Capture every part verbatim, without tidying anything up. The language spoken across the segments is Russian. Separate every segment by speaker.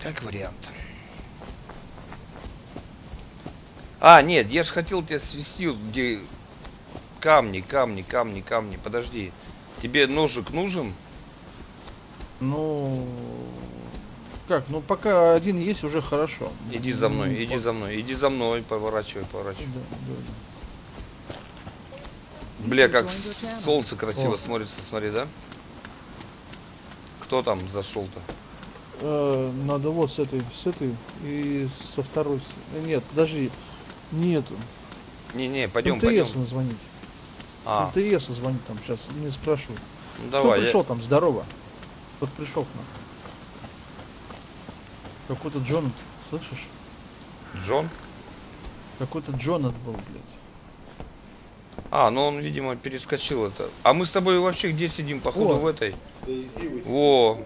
Speaker 1: Как вариант. А, нет, я же хотел тебя свести, где камни, камни, камни, камни. Подожди. Тебе ножик нужен?
Speaker 2: Ну, как, ну пока один есть, уже хорошо.
Speaker 1: Иди за мной,
Speaker 2: Ну,
Speaker 1: иди
Speaker 2: по...
Speaker 1: за мной, иди за мной, поворачивай, поворачивай.
Speaker 2: Да, да, да.
Speaker 1: Бля, как солнце красиво
Speaker 2: О.
Speaker 1: смотрится, смотри, да? Кто там зашел-то?
Speaker 2: Э, надо вот с этой, с этой и со второй. Нет, подожди, нету.
Speaker 1: Не-не, пойдем,
Speaker 2: МТС
Speaker 1: пойдем.
Speaker 2: звонить.
Speaker 1: А,
Speaker 2: МТС звонит там сейчас, не спрашивай.
Speaker 1: ну
Speaker 2: Кто
Speaker 1: давай.
Speaker 2: пришел
Speaker 1: Я...
Speaker 2: там, здорово. Кто пришел к нам? Какой-то Джонат, слышишь?
Speaker 1: Джон?
Speaker 2: Какой-то Джонат был, блядь.
Speaker 1: А, ну он, видимо, перескочил это. А мы с тобой вообще где сидим, походу,
Speaker 2: О.
Speaker 1: в этой? Во.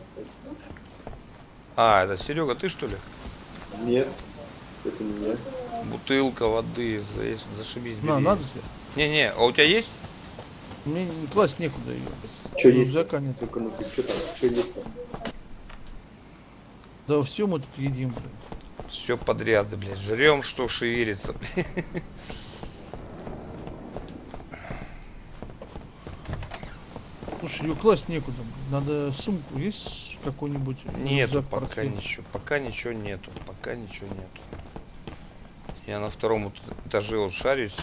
Speaker 1: А, это Серега, ты что ли?
Speaker 3: Нет, это не я.
Speaker 1: Бутылка воды, за- зашибись.
Speaker 2: На,
Speaker 1: бери.
Speaker 2: надо тебе?
Speaker 1: Не-не, а у тебя есть?
Speaker 2: Мне не класть некуда ее.
Speaker 3: Что есть?
Speaker 2: Рюкзака нет.
Speaker 3: Ну-ка, ну-ка, что там? Что есть там?
Speaker 2: Да все мы тут едим, блядь.
Speaker 1: Все подряд, да, блядь. Жрем, что шевелится, блядь.
Speaker 2: Слушай, ее класть некуда, блядь. Надо сумку. Есть какой-нибудь?
Speaker 1: Нету
Speaker 2: рюкзак,
Speaker 1: пока
Speaker 2: портфель?
Speaker 1: ничего. Пока ничего нету. Пока ничего нету. Я на втором вот этаже вот шарюсь.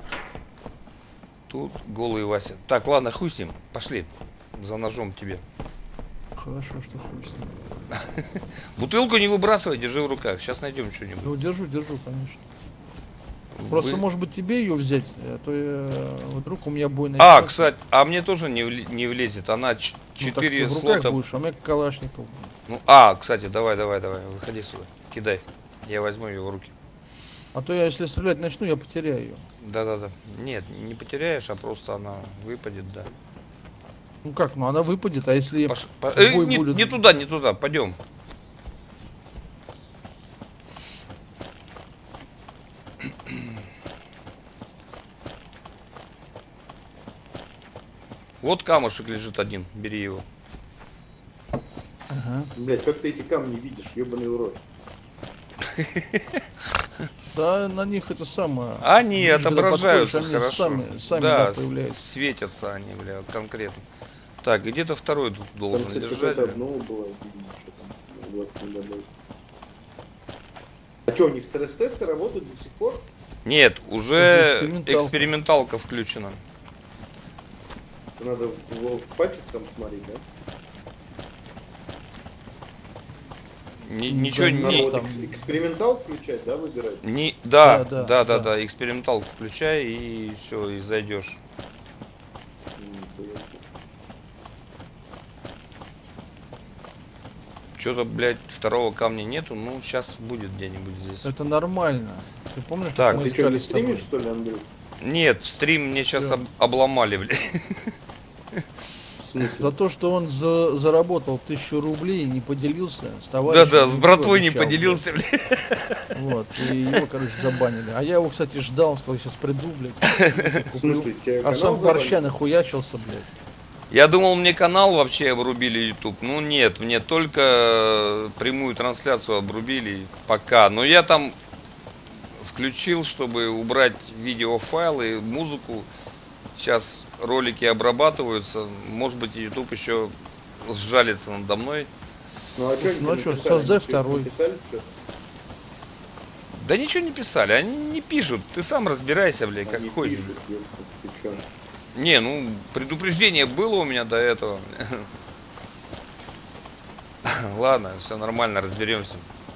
Speaker 1: Тут голый Вася. Так, ладно, хуй с ним. Пошли. За ножом тебе.
Speaker 2: Хорошо, что хуй с ним.
Speaker 1: Бутылку не выбрасывай, держи в руках. Сейчас найдем что-нибудь.
Speaker 2: Ну, держу, держу, конечно. Просто,
Speaker 1: Вы-
Speaker 2: может быть, тебе ее взять, а то я, вдруг у меня бой на
Speaker 1: А, кстати, а мне тоже не, вли- не влезет. Она ч-
Speaker 2: ну, так
Speaker 1: четыре
Speaker 2: ты в руках
Speaker 1: слота.
Speaker 2: будешь, а у меня Калашников.
Speaker 1: Ну, а, кстати, давай, давай, давай. Выходи сюда. Кидай. Я возьму ее в руки.
Speaker 2: А то я, если стрелять начну, я потеряю ее.
Speaker 1: Да-да-да. Нет, не потеряешь, а просто она выпадет, да.
Speaker 2: Ну как, ну она выпадет, а если
Speaker 1: Пош- по-
Speaker 2: бой
Speaker 1: э, не,
Speaker 2: будет...
Speaker 1: не туда, не туда, пойдем. Вот камушек лежит один, бери его.
Speaker 2: Ага.
Speaker 3: Блять, как ты эти камни видишь, ебаный урод.
Speaker 2: Да, на них это самое...
Speaker 1: Они
Speaker 2: Видишь, когда
Speaker 1: отображаются
Speaker 2: подходишь, они
Speaker 1: хорошо.
Speaker 2: Сами, сами да,
Speaker 1: да,
Speaker 2: появляются.
Speaker 1: светятся они, бля, конкретно. Так, где-то второй тут
Speaker 3: Там,
Speaker 1: должен
Speaker 3: кстати,
Speaker 1: лежать.
Speaker 3: какая-то
Speaker 1: бля.
Speaker 3: обнова была, видимо, что там. Вот, надо было. А что, у них стресс-тесты работают до сих пор?
Speaker 1: Нет,
Speaker 2: Это
Speaker 1: уже
Speaker 2: эксперименталка.
Speaker 1: эксперименталка включена.
Speaker 3: Надо в, в патчах там смотреть, да?
Speaker 1: Ни-
Speaker 2: Да,
Speaker 1: ничего
Speaker 2: надо
Speaker 1: не,
Speaker 3: Надо вот
Speaker 2: там-
Speaker 3: экс- экспериментал включать, да, выбирать?
Speaker 1: не, да,
Speaker 2: Да, да,
Speaker 1: да, да,
Speaker 2: да.
Speaker 1: да, эксперименталку включай и все, и зайдешь.
Speaker 3: М, понятно.
Speaker 1: Что-то, блядь, второго камня нету, ну сейчас будет где-нибудь здесь.
Speaker 2: Это нормально. Ты помнишь,
Speaker 1: Так,
Speaker 2: как мы
Speaker 3: Ты что,
Speaker 2: искали
Speaker 3: не
Speaker 2: с тобой?
Speaker 3: стримишь, что ли, Андрей?
Speaker 1: Нет, стрим мне сейчас
Speaker 2: Да.
Speaker 1: об- обломали, блядь.
Speaker 3: В смысле?
Speaker 2: За то, что он за, заработал тысячу рублей и не поделился с товарищем.
Speaker 1: Да-да, с
Speaker 2: YouTube
Speaker 1: братвой не
Speaker 2: обещал,
Speaker 1: поделился, блядь.
Speaker 2: блядь. Вот, и его, короче, забанили. А я его, кстати, ждал, он сказал, сейчас приду, блядь.
Speaker 3: В смысле, тебя
Speaker 2: А
Speaker 3: канал
Speaker 2: сам
Speaker 3: забанили?
Speaker 2: борща нахуячился, блядь.
Speaker 1: Я думал, мне канал вообще обрубили YouTube. Ну нет, мне только прямую трансляцию обрубили пока. Но я там включил, чтобы убрать видеофайлы, музыку. Сейчас ролики обрабатываются. Может быть, YouTube еще сжалится надо мной.
Speaker 3: Ну а что,
Speaker 2: Ну, а чё, создай второй.
Speaker 3: Написали что-то?
Speaker 1: Да ничего не писали, они не пишут. Ты сам разбирайся, блядь, как
Speaker 3: Они
Speaker 1: хочешь.
Speaker 3: пишут, ёпта, ты чё?
Speaker 1: Не, ну, предупреждение было у меня до этого. Ладно, все нормально, разберемся.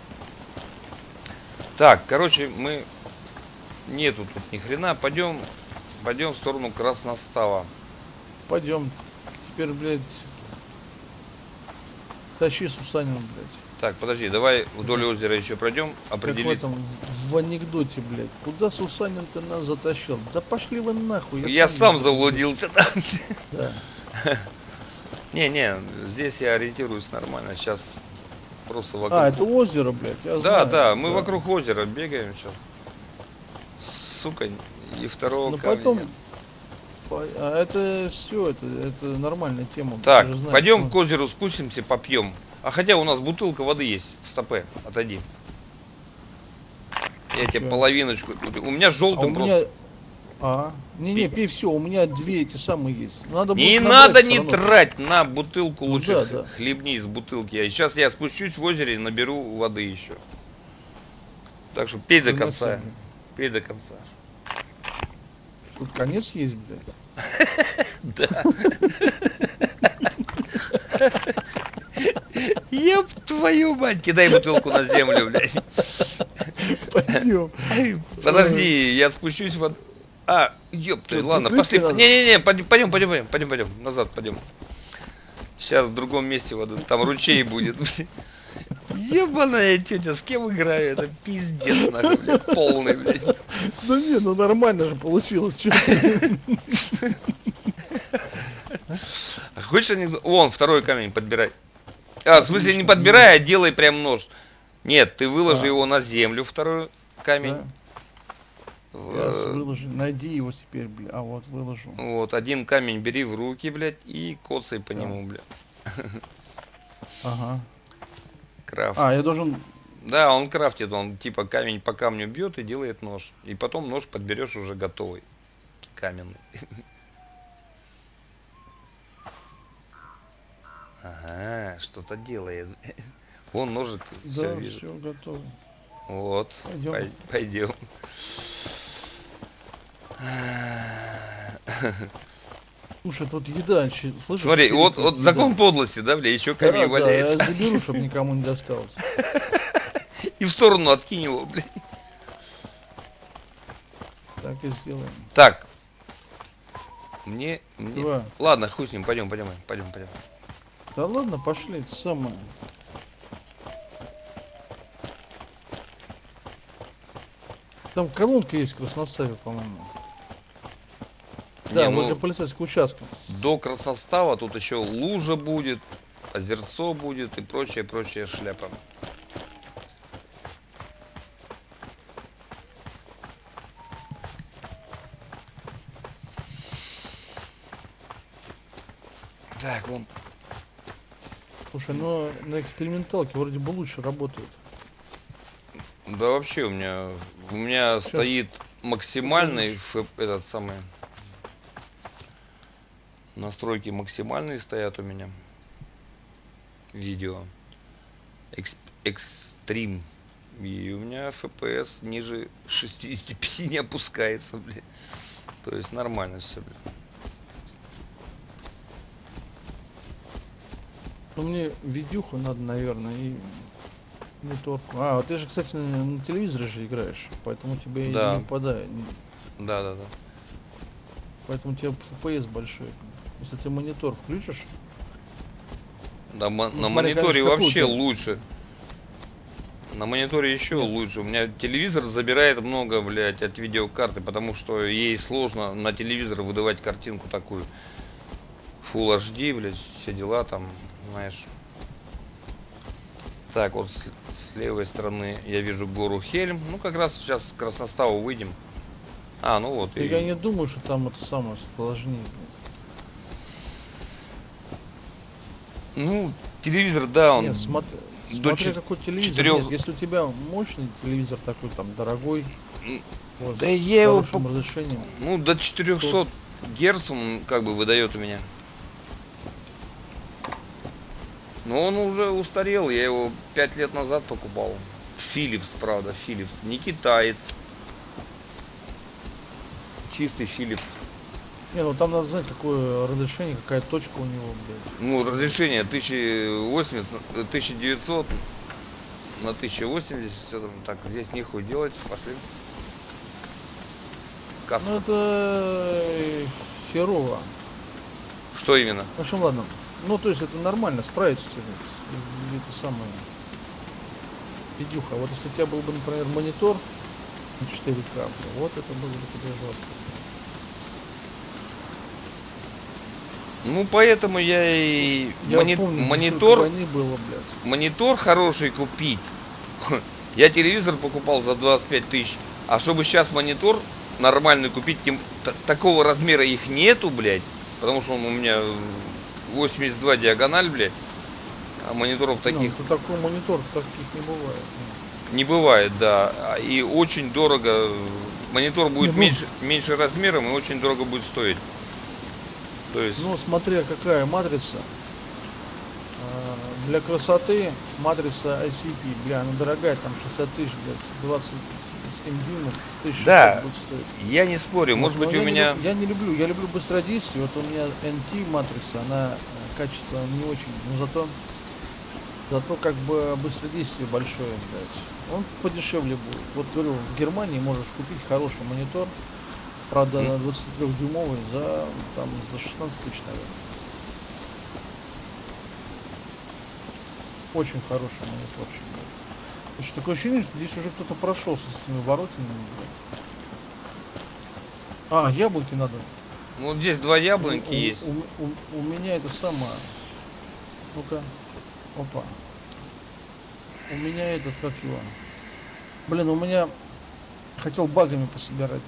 Speaker 1: Так, короче, мы... Нету тут ни хрена. Пойдем, пойдем в сторону Красностава.
Speaker 2: Пойдем. Теперь, блядь, тащи Сусанину, блядь.
Speaker 1: Так, подожди, давай вдоль озера еще пройдем,
Speaker 2: Как в
Speaker 1: определить.
Speaker 2: этом, в анекдоте, блядь. Куда Сусанин ты нас затащил? Да пошли вы нахуй.
Speaker 1: Я сам
Speaker 2: не
Speaker 1: заблудился, да.
Speaker 2: Да.
Speaker 1: Не-не, здесь я ориентируюсь нормально. Сейчас просто вокруг...
Speaker 2: А, это озеро, блядь, я
Speaker 1: Да,
Speaker 2: знаю.
Speaker 1: да, мы вокруг озера бегаем сейчас. Сука, и второго
Speaker 2: Но
Speaker 1: камня
Speaker 2: потом...
Speaker 1: нет.
Speaker 2: по- А это все, это, это нормальная тема.
Speaker 1: Так,
Speaker 2: ты же знаешь,
Speaker 1: пойдем
Speaker 2: что-
Speaker 1: к озеру спустимся, попьем. А хотя у нас бутылка воды есть. Стопе, отойди. Я тебе
Speaker 2: Чё?
Speaker 1: половиночку. У меня
Speaker 2: А у
Speaker 1: желтым просто.
Speaker 2: меня... А, не-не, пей все, у меня две эти самые есть. Надо
Speaker 1: Не
Speaker 2: будет
Speaker 1: надо
Speaker 2: набрать
Speaker 1: не
Speaker 2: всё равно.
Speaker 1: трать на бутылку,
Speaker 2: Ну
Speaker 1: лучше
Speaker 2: да,
Speaker 1: х-
Speaker 2: да.
Speaker 1: хлебни из бутылки. А сейчас я спущусь в озере и наберу воды еще. Так что пей до
Speaker 2: Хрена
Speaker 1: конца.
Speaker 2: себе.
Speaker 1: Пей до конца.
Speaker 2: Тут конец есть, блядь.
Speaker 1: Еб твою мать, кидай бутылку на землю, блядь.
Speaker 2: Пойдем.
Speaker 1: Подожди, я спущусь в... А, ёб ты,
Speaker 2: Чё,
Speaker 1: ладно,
Speaker 2: бутылки
Speaker 1: пошли.
Speaker 2: надо?
Speaker 1: Не-не-не, пойдем, пойдем, пойдем, пойдем, пойдем, назад пойдем. Сейчас в другом месте воды, там ручей будет. Ебаная тетя, с кем играю? Это пиздец, нахуй, блядь, полный, блядь.
Speaker 2: Да не, ну нормально же получилось. Чё ты?
Speaker 1: А хочешь анекдот? Вон, второй камень подбирай. А, в смысле, не подбирай, а делай прям нож. Нет, ты выложи
Speaker 2: А.
Speaker 1: его на землю, второй камень.
Speaker 2: Да.
Speaker 1: В-
Speaker 2: Сейчас выложи. Найди его теперь, бля. А вот выложу.
Speaker 1: Вот, один камень бери в руки, блядь, и коцай по
Speaker 2: Да.
Speaker 1: нему, блядь.
Speaker 2: Ага.
Speaker 1: Крафт.
Speaker 2: А, я должен...
Speaker 1: Да, он крафтит, он типа камень по камню бьет и делает нож. И потом нож подберешь уже готовый. Каменный. Ага, что-то делает. Вон ножик, все
Speaker 2: Да,
Speaker 1: вижу.
Speaker 2: все готово.
Speaker 1: Вот,
Speaker 2: Пойдем.
Speaker 1: пой- пойдем.
Speaker 2: Слушай, тут еда, щи- слышишь?
Speaker 1: Смотри,
Speaker 2: все
Speaker 1: вот,
Speaker 2: тут
Speaker 1: вот
Speaker 2: еда.
Speaker 1: закон подлости, да, бля, еще
Speaker 2: Да,
Speaker 1: камень
Speaker 2: да, я
Speaker 1: валяется.
Speaker 2: заберу, чтобы никому не досталось.
Speaker 1: И в сторону откинь его, блядь.
Speaker 2: Так и сделаем.
Speaker 1: Так. Мне, мне...
Speaker 2: Два.
Speaker 1: Ладно, хуй с ним, пойдем, пойдем, пойдем, пойдем.
Speaker 2: Да ладно, пошли, это самое. Там колонка есть в Красноставе, по-моему. Да,
Speaker 1: Не, ну,
Speaker 2: возле полицейского участка.
Speaker 1: до Красностава тут еще лужа будет, озерцо будет и прочая, прочая шляпа. Так, вон.
Speaker 2: Слушай, но на эксперименталке вроде бы лучше работает.
Speaker 1: Да вообще у меня, у меня
Speaker 2: Щас
Speaker 1: стоит максимальный
Speaker 2: покажешь.
Speaker 1: ф- этот самый. Настройки максимальные стоят у меня. Видео. Экс- экстрим. И у меня эф пи эс ниже шестидесяти пяти не опускается, блин. То есть нормально все, блин.
Speaker 2: Ну мне видюху надо, наверное, и мониторку. А, вот ты же, кстати, на, на телевизоре же играешь, поэтому тебе и
Speaker 1: Да.
Speaker 2: не упадает.
Speaker 1: Да, да, да.
Speaker 2: Поэтому у тебя эф пи эс большой. Если ты монитор включишь,
Speaker 1: Да, мо-
Speaker 2: Ну,
Speaker 1: на
Speaker 2: смотри,
Speaker 1: мониторе
Speaker 2: конечно, какой
Speaker 1: вообще
Speaker 2: у тебя.
Speaker 1: лучше. На мониторе еще
Speaker 2: Нет.
Speaker 1: лучше. У меня телевизор забирает много, блядь, от видеокарты, потому что ей сложно на телевизор выдавать картинку такую. Full эйч ди, блядь, все дела там, знаешь. Так, вот с, с левой стороны я вижу гору Хельм. Ну, как раз сейчас к Красноставу выйдем. А, ну вот.
Speaker 2: и
Speaker 1: И...
Speaker 2: я не думаю, что там это самое сложнее.
Speaker 1: Ну, телевизор, да, он...
Speaker 2: Нет, смотри,
Speaker 1: до
Speaker 2: смотри
Speaker 1: чет-
Speaker 2: какой телевизор.
Speaker 1: четырёх-
Speaker 2: Нет, если у тебя мощный телевизор такой, там, дорогой,
Speaker 1: М,
Speaker 2: вот,
Speaker 1: да
Speaker 2: с
Speaker 1: я его
Speaker 2: хорошим
Speaker 1: по-
Speaker 2: разрешением.
Speaker 1: Ну, до четырёхсот герц он как бы выдает у меня. Но он уже устарел, я его пять лет назад покупал. Philips, правда, Philips. Не китаец. Чистый Philips.
Speaker 2: Не, ну там надо знать, какое разрешение, какая точка у него, блядь.
Speaker 1: Ну, разрешение тысяча восемьдесят, на- тысяча девятьсот на тысяча восемьдесят. Все там так, здесь нехуй делать, пошли. Каска.
Speaker 2: Ну это э, херово.
Speaker 1: Что именно?
Speaker 2: В общем, ладно. Ну, то есть это нормально, справиться тебе. с- Это самое. Видюха. Вот если у тебя был бы, например, монитор на четыре ка, вот это было бы тебе жестко.
Speaker 1: Ну, поэтому я и
Speaker 2: Я
Speaker 1: мони-
Speaker 2: помню,
Speaker 1: монитор,
Speaker 2: войны было, блядь.
Speaker 1: монитор хороший купить. Я телевизор покупал за двадцать пять тысяч. А чтобы сейчас монитор нормальный купить, тем, т- такого размера их нету, блядь. Потому что он у меня восемьдесят два диагональ, блядь. А мониторов
Speaker 2: Ну,
Speaker 1: таких
Speaker 2: это такой монитор, таких не бывает.
Speaker 1: не бывает, да. А, и очень дорого. Монитор будет
Speaker 2: Не, ну-
Speaker 1: меньше, меньше размером и очень дорого будет стоить. То есть,
Speaker 2: Ну, смотря какая матрица. А, Для красоты матрица ай си пи, бля, она дорогая, там шестьдесят тысяч, блядь, двадцать с кем дюймов, тысяча
Speaker 1: Да.
Speaker 2: шестьсот будет стоить.
Speaker 1: я не спорю, может
Speaker 2: Вот,
Speaker 1: быть
Speaker 2: но
Speaker 1: у
Speaker 2: я не
Speaker 1: меня...
Speaker 2: люб- я не люблю, я люблю быстродействие. Вот у меня эн ти матрица, она э, качество не очень, но зато зато как бы быстродействие большое, блядь. Он подешевле будет. Вот говорю, в Германии можешь купить хороший монитор, правда,
Speaker 1: Мгм.
Speaker 2: двадцатитрёхдюймовый за там за шестнадцать тысяч, наверное. Очень хороший мониторчик, блядь. Слушай, такое ощущение, что здесь уже кто-то прошелся с этими воротинами, блядь. А, яблоки надо.
Speaker 1: Ну, здесь два яблоньки
Speaker 2: у,
Speaker 1: есть.
Speaker 2: У, у- у меня это самое. Ну-ка. Опа. У меня этот, как его. Блин, у меня хотел багами пособирать.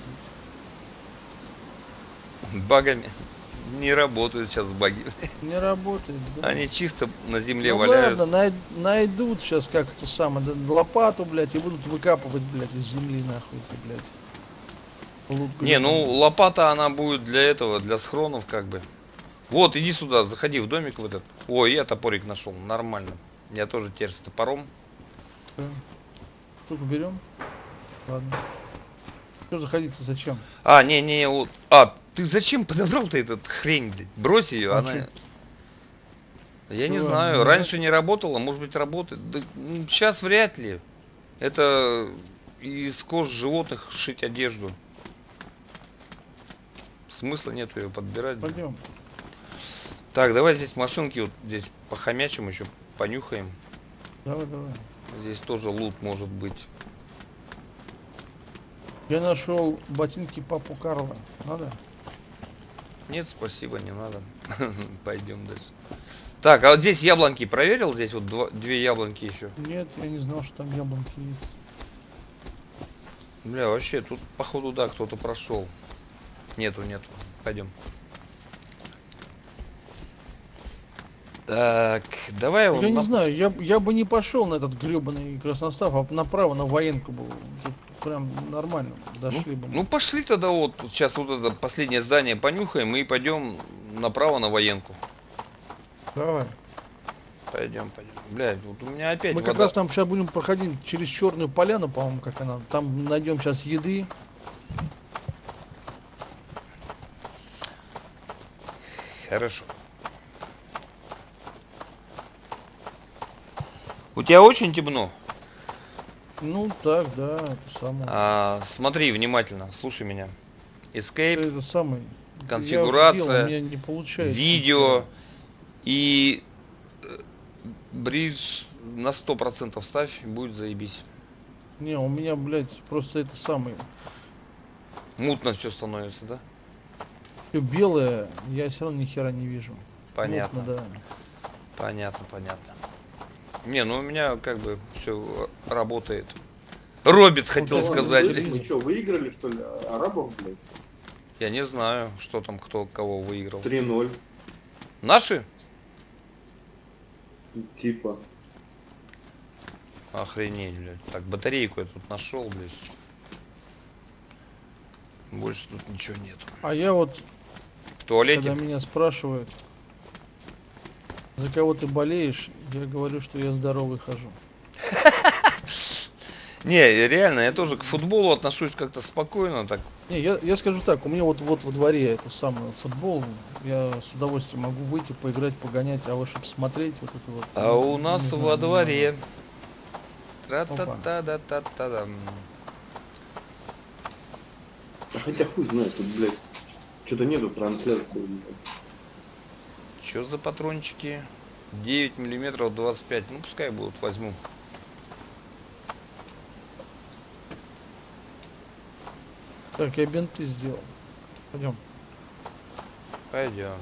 Speaker 2: блядь.
Speaker 1: Багами. Не работают сейчас баги.
Speaker 2: Не работает, да?
Speaker 1: Они чисто на земле
Speaker 2: Ну
Speaker 1: валяются.
Speaker 2: ладно, най- найдут сейчас как это самое, да, лопату, блядь, и будут выкапывать, блядь, из земли нахуй эти, блядь. Лут
Speaker 1: Не, ну
Speaker 2: грибов.
Speaker 1: лопата она будет для этого, для схронов как бы. Вот, иди сюда, заходи в домик в этот. Ой, я топорик нашел, нормально. Я тоже теперь с топором.
Speaker 2: Да. Штуку берем. Ладно. Что заходить-то зачем?
Speaker 1: А, не, не, вот. А, ты зачем подобрал-то этот хрень, блядь? Брось ее,
Speaker 2: А
Speaker 1: она.
Speaker 2: чё?
Speaker 1: Я не
Speaker 2: Чё,
Speaker 1: знаю,
Speaker 2: не
Speaker 1: раньше не работала, может быть работает. Да, ну, сейчас вряд ли. Это из кож животных шить одежду. Смысла нету ее подбирать.
Speaker 2: Пойдем.
Speaker 1: Так, давай здесь машинки вот здесь похомячим еще, понюхаем.
Speaker 2: Давай, давай.
Speaker 1: Здесь тоже лут может быть.
Speaker 2: Я нашел ботинки папу Карла. Надо?
Speaker 1: Нет, спасибо, не надо. Пойдем дальше. Так, а вот здесь яблонки проверил? Здесь вот два, две яблонки еще.
Speaker 2: Нет, я не знал, что там яблонки есть.
Speaker 1: Бля, вообще, тут походу да, кто-то прошел. Нету, нету. Пойдем. Так, давай
Speaker 2: Я
Speaker 1: вот
Speaker 2: не
Speaker 1: на-
Speaker 2: знаю, я, б- я бы не пошел на этот гребаный красностав, а направо на военку был. Тут прям нормально дошли бы.
Speaker 1: Ну пошли тогда вот сейчас вот это последнее здание понюхаем и пойдем направо на военку.
Speaker 2: Давай.
Speaker 1: Пойдем, пойдем. Блядь, вот у меня опять
Speaker 2: Мы как
Speaker 1: вода.
Speaker 2: раз там сейчас будем проходить через черную поляну, по-моему, как она. Там найдем сейчас еды.
Speaker 1: Хорошо. У тебя очень темно.
Speaker 2: Ну так, да, это самое.
Speaker 1: А, смотри внимательно, слушай меня. Escape,
Speaker 2: Это самый.
Speaker 1: конфигурация,
Speaker 2: я уже делал, у меня не получается.
Speaker 1: видео и э, бридж на сто процентов ставь, будет заебись.
Speaker 2: Не, у меня, блядь, просто это самый.
Speaker 1: Мутно все становится, да?
Speaker 2: Все белое, я все равно ни хера не вижу.
Speaker 1: Понятно.
Speaker 2: Мутно, да.
Speaker 1: Понятно, понятно. Не, ну у меня как бы все работает. Робит, хотел
Speaker 2: да ладно,
Speaker 1: сказать.
Speaker 2: слышь,
Speaker 3: Мы что, выиграли, что ли? Арабов, блядь?
Speaker 1: Я не знаю, что там, кто кого выиграл.
Speaker 3: три ноль.
Speaker 1: Наши?
Speaker 3: Типа.
Speaker 1: Охренеть, блядь. Так, батарейку я тут нашел, блядь. Больше тут ничего нет.
Speaker 2: А я вот,
Speaker 1: В туалете?
Speaker 2: когда меня спрашивают, за кого ты болеешь, я говорю, что я здоровый хожу.
Speaker 1: Не, реально, я тоже к футболу отношусь как-то спокойно, так.
Speaker 2: Не, я, я скажу так, у меня вот вот во дворе это самый футбол, я с удовольствием могу выйти, поиграть, погонять, а вот чтобы смотреть вот это вот.
Speaker 1: А
Speaker 2: ну,
Speaker 1: у нас
Speaker 2: не знаю,
Speaker 1: во
Speaker 2: не
Speaker 1: дворе.
Speaker 2: Опа.
Speaker 1: Тра-та-та-да-та-та-дам.
Speaker 3: А хотя хуй знает, тут, блядь, что-то нету трансляции. блядь.
Speaker 1: Чё за патрончики? девять миллиметров двадцать пять. Ну пускай будут, возьму.
Speaker 2: Так, я бинты сделал. Пойдем.
Speaker 1: Пойдем.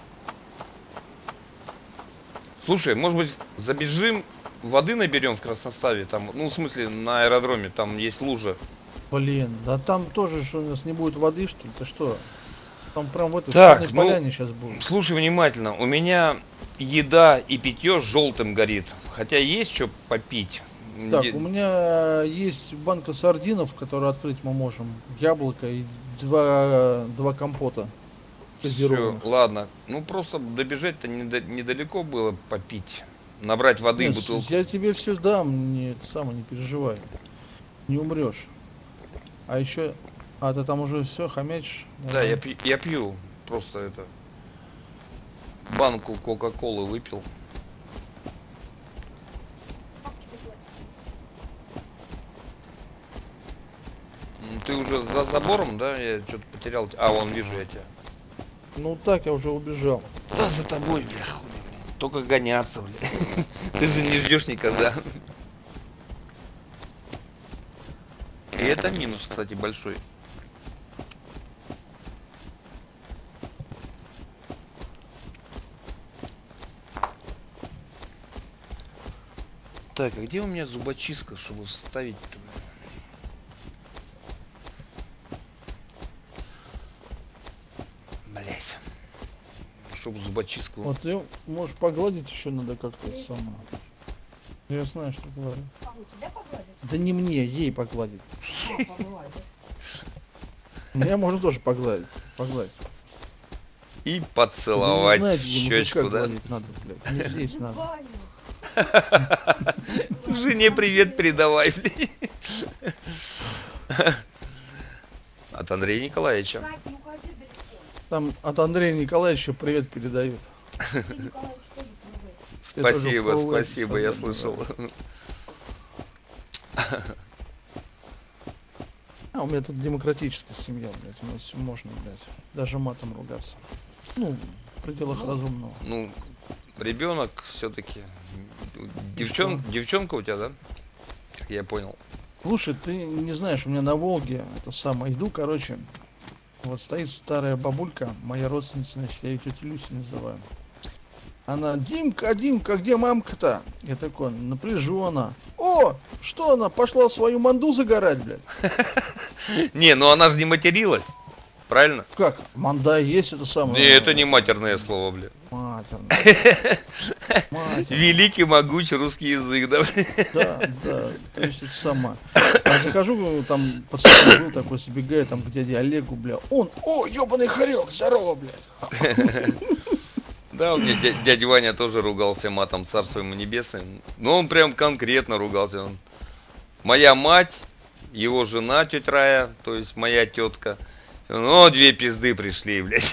Speaker 1: Слушай, может быть, забежим, воды наберем в Красноставе, там, ну, в смысле, на аэродроме, там есть лужа.
Speaker 2: Блин, да там тоже, что у нас не будет воды, что ли? Ты что? там прям в этой
Speaker 1: Так,
Speaker 2: черной
Speaker 1: ну,
Speaker 2: поляне сейчас будет.
Speaker 1: Слушай внимательно, у меня еда и питье желтым горит. Хотя есть что попить.
Speaker 2: Так,
Speaker 1: Где-
Speaker 2: у меня есть банка сардинов, которые открыть мы можем. Яблоко и два, два компота
Speaker 1: Всё,
Speaker 2: газированных.
Speaker 1: ладно. Ну просто добежать-то недо- недалеко было попить. Набрать воды и
Speaker 2: Нет,
Speaker 1: бутылку.
Speaker 2: я тебе все дам, не, это самое, не переживай. Не умрешь. А еще... А ты там уже все хомячишь?
Speaker 1: Да, я, пью, я пью. Просто это... Банку Кока-Колы выпил. М, Ты уже за забором, да? Я что-то потерял. А, вон, вижу я тебя.
Speaker 2: Ну так, я уже убежал.
Speaker 1: Да, за тобой, бля. Только гоняться, бля. Ты же не ждешь никогда. И это минус, кстати, большой. Так, а где у меня зубочистка, чтобы вставить-то? Блять. Чтобы зубочистку.
Speaker 2: Вот ты можешь погладить еще надо как-то сама. Я знаю, что говорю.
Speaker 4: А у тебя погладить?
Speaker 2: Да не мне, ей погладить.
Speaker 4: А, погладить.
Speaker 2: Меня можно тоже погладить. Погладить.
Speaker 1: И
Speaker 2: Вы
Speaker 1: поцеловать
Speaker 2: не знаете, где мужика
Speaker 1: щечку, да?
Speaker 2: гладить надо, блядь. Не здесь
Speaker 4: В
Speaker 2: надо.
Speaker 4: баню.
Speaker 1: Жене привет передавай, блин. От Андрея Николаевича.
Speaker 4: Кстати, не уходи далеко.
Speaker 2: Там от Андрея Николаевича привет передают.
Speaker 4: Ты, Николаевич, тоже помогай.
Speaker 2: Это уже
Speaker 1: Спасибо,
Speaker 2: Фролов
Speaker 1: спасибо, я
Speaker 2: сказал,
Speaker 1: слышал.
Speaker 2: А у меня тут демократическая семья, блядь. У нас все можно, блядь. Даже матом ругаться. Ну, в пределах
Speaker 1: Ну,
Speaker 2: разумного.
Speaker 1: Ну, ребенок все-таки.
Speaker 2: И
Speaker 1: Девчон... Девчонка у тебя, да? Как я понял.
Speaker 2: Слушай, ты не знаешь, у меня на Волге это самое. Иду, короче. Вот стоит старая бабулька, моя родственница, значит, я ее тетя Люси называю. Она: Димка, Димка, где мамка-то? Я такой, напряженно. О, что она, пошла свою манду загорать, блядь?
Speaker 1: Не, ну она же не материлась. Правильно?
Speaker 2: Как? Манда есть это самое?
Speaker 1: Не, это не матерное слово, бля.
Speaker 2: Матерно. Матерно.
Speaker 1: Великий, могучий русский язык, да, бля?
Speaker 2: Да, да, то есть это сама. Я захожу, там пацан был такой, забегает там к дяде Олегу, бля. Он: о, ебаный хорек, здорово, блядь.
Speaker 1: Да, у меня дя- дядя Ваня тоже ругался матом, царство ему небесное. Но он прям конкретно ругался. Он... Моя мать, его жена, тетя Рая, то есть моя тетка. Ну, две пизды пришли, блядь.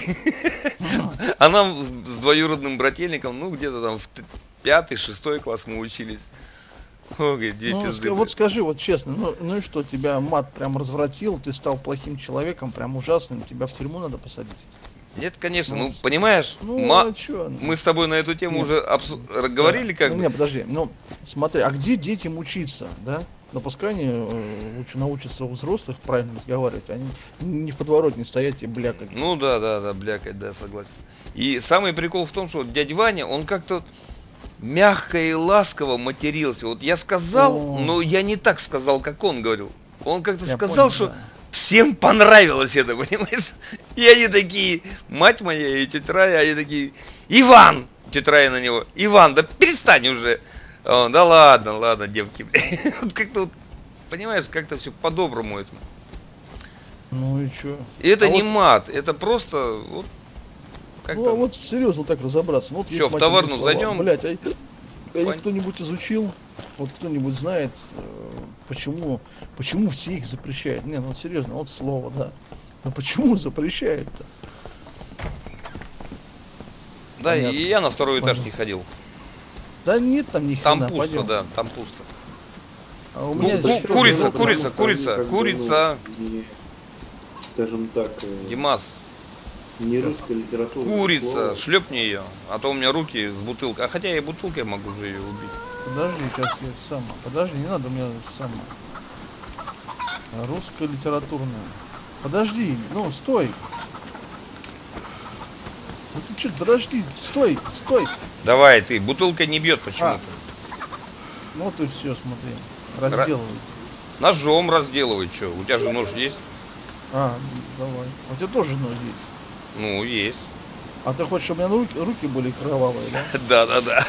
Speaker 1: А нам с двоюродным брательником, ну, где-то там в т- пятый, шестой класс мы учились. О, говорит, две
Speaker 2: Ну,
Speaker 1: пизды.
Speaker 2: ска- вот
Speaker 1: блядь.
Speaker 2: скажи, вот честно, ну, ну и что, тебя мат прям развратил, ты стал плохим человеком, прям ужасным, тебя в тюрьму надо посадить?
Speaker 1: Нет, конечно,
Speaker 2: Ну,
Speaker 1: ну, понимаешь,
Speaker 2: Ну,
Speaker 1: ма-
Speaker 2: а чё? ну?
Speaker 1: мы с тобой на эту тему
Speaker 2: Нет.
Speaker 1: уже обсу- говорили,
Speaker 2: Да.
Speaker 1: как
Speaker 2: Ну,
Speaker 1: бы.
Speaker 2: не, подожди, ну, смотри, а где детям учиться, да? Но пускай они э, уч- научатся у взрослых правильно разговаривать, они не в подворотне стоять и блякать.
Speaker 1: Ну да, да, да, блякать, да, согласен. И самый прикол в том, что вот дядя Ваня, он как-то мягко и ласково матерился. Вот я сказал,
Speaker 2: О.
Speaker 1: но я не так сказал, как он говорил. Он как-то
Speaker 2: Я
Speaker 1: сказал,
Speaker 2: понял,
Speaker 1: что
Speaker 2: да.
Speaker 1: всем понравилось это, понимаешь? И они такие, мать моя и тетя Рая, они такие: Иван, тетя Рая на него: Иван, да перестань уже. А он: да ладно, ладно, девки, блядь. Вот как-то, вот, понимаешь, как-то все по-доброму это.
Speaker 2: Ну и чё?
Speaker 1: И это
Speaker 2: А
Speaker 1: не
Speaker 2: вот-
Speaker 1: мат, это просто вот как-то.
Speaker 2: Ну, а вот серьезно так разобраться. Ну, вот
Speaker 1: Чё,
Speaker 2: есть
Speaker 1: в
Speaker 2: матерные
Speaker 1: таверну
Speaker 2: слова.
Speaker 1: зайдём?
Speaker 2: Блядь, а, а их
Speaker 1: Пон-
Speaker 2: кто-нибудь изучил? Вот кто-нибудь знает, э, почему, почему все их запрещают? Не, ну серьезно, вот слово, да. Но почему запрещают-то?
Speaker 1: Да,
Speaker 2: Понятно.
Speaker 1: и я на второй этаж
Speaker 2: Понятно.
Speaker 1: не ходил.
Speaker 2: Да нет там ни
Speaker 1: Там
Speaker 2: хрена,
Speaker 1: пусто,
Speaker 2: пойдем.
Speaker 1: да, там пусто.
Speaker 2: А у
Speaker 1: Ну,
Speaker 2: меня
Speaker 1: ку-
Speaker 2: здесь
Speaker 3: да,
Speaker 1: курица,
Speaker 3: потому
Speaker 1: курица,
Speaker 3: что
Speaker 1: курица,
Speaker 3: они как бы,
Speaker 1: курица.
Speaker 3: ну, не, скажем так, э,
Speaker 1: Димас,
Speaker 3: не русская литература.
Speaker 1: курица,
Speaker 3: слово.
Speaker 1: шлепни ее, а то у меня руки с бутылкой. А хотя я и бутылкой могу же ее убить.
Speaker 2: Подожди, сейчас я сама. Подожди, не надо, у меня сама. Русская литературная. Подожди, ну стой. Ну ты что, подожди, стой, стой.
Speaker 1: Давай, ты, бутылка не бьет почему-то.
Speaker 2: Ну вот и все, смотри. Разделывай.
Speaker 1: Ножом разделывай, что? У тебя же нож есть?
Speaker 2: А, давай. У тебя тоже нож есть.
Speaker 1: Ну, есть.
Speaker 2: А ты хочешь, чтобы у меня руки, руки были кровавые, да?
Speaker 1: Да, да, да.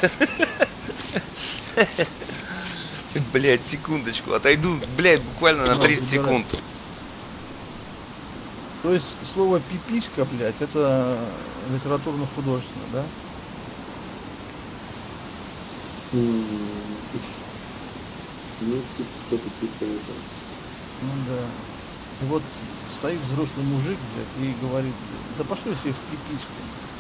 Speaker 1: Блять, секундочку, отойду, блять, буквально на
Speaker 2: Ну,
Speaker 1: тридцать
Speaker 2: забирай.
Speaker 1: секунд.
Speaker 2: То есть слово пиписька, блядь, это литературно-художественно, да?
Speaker 3: М, Ну, типа, что-то типа этого.
Speaker 2: Ну да. И вот стоит взрослый мужик, блядь, и говорит, блядь, да пошли все в пипиську.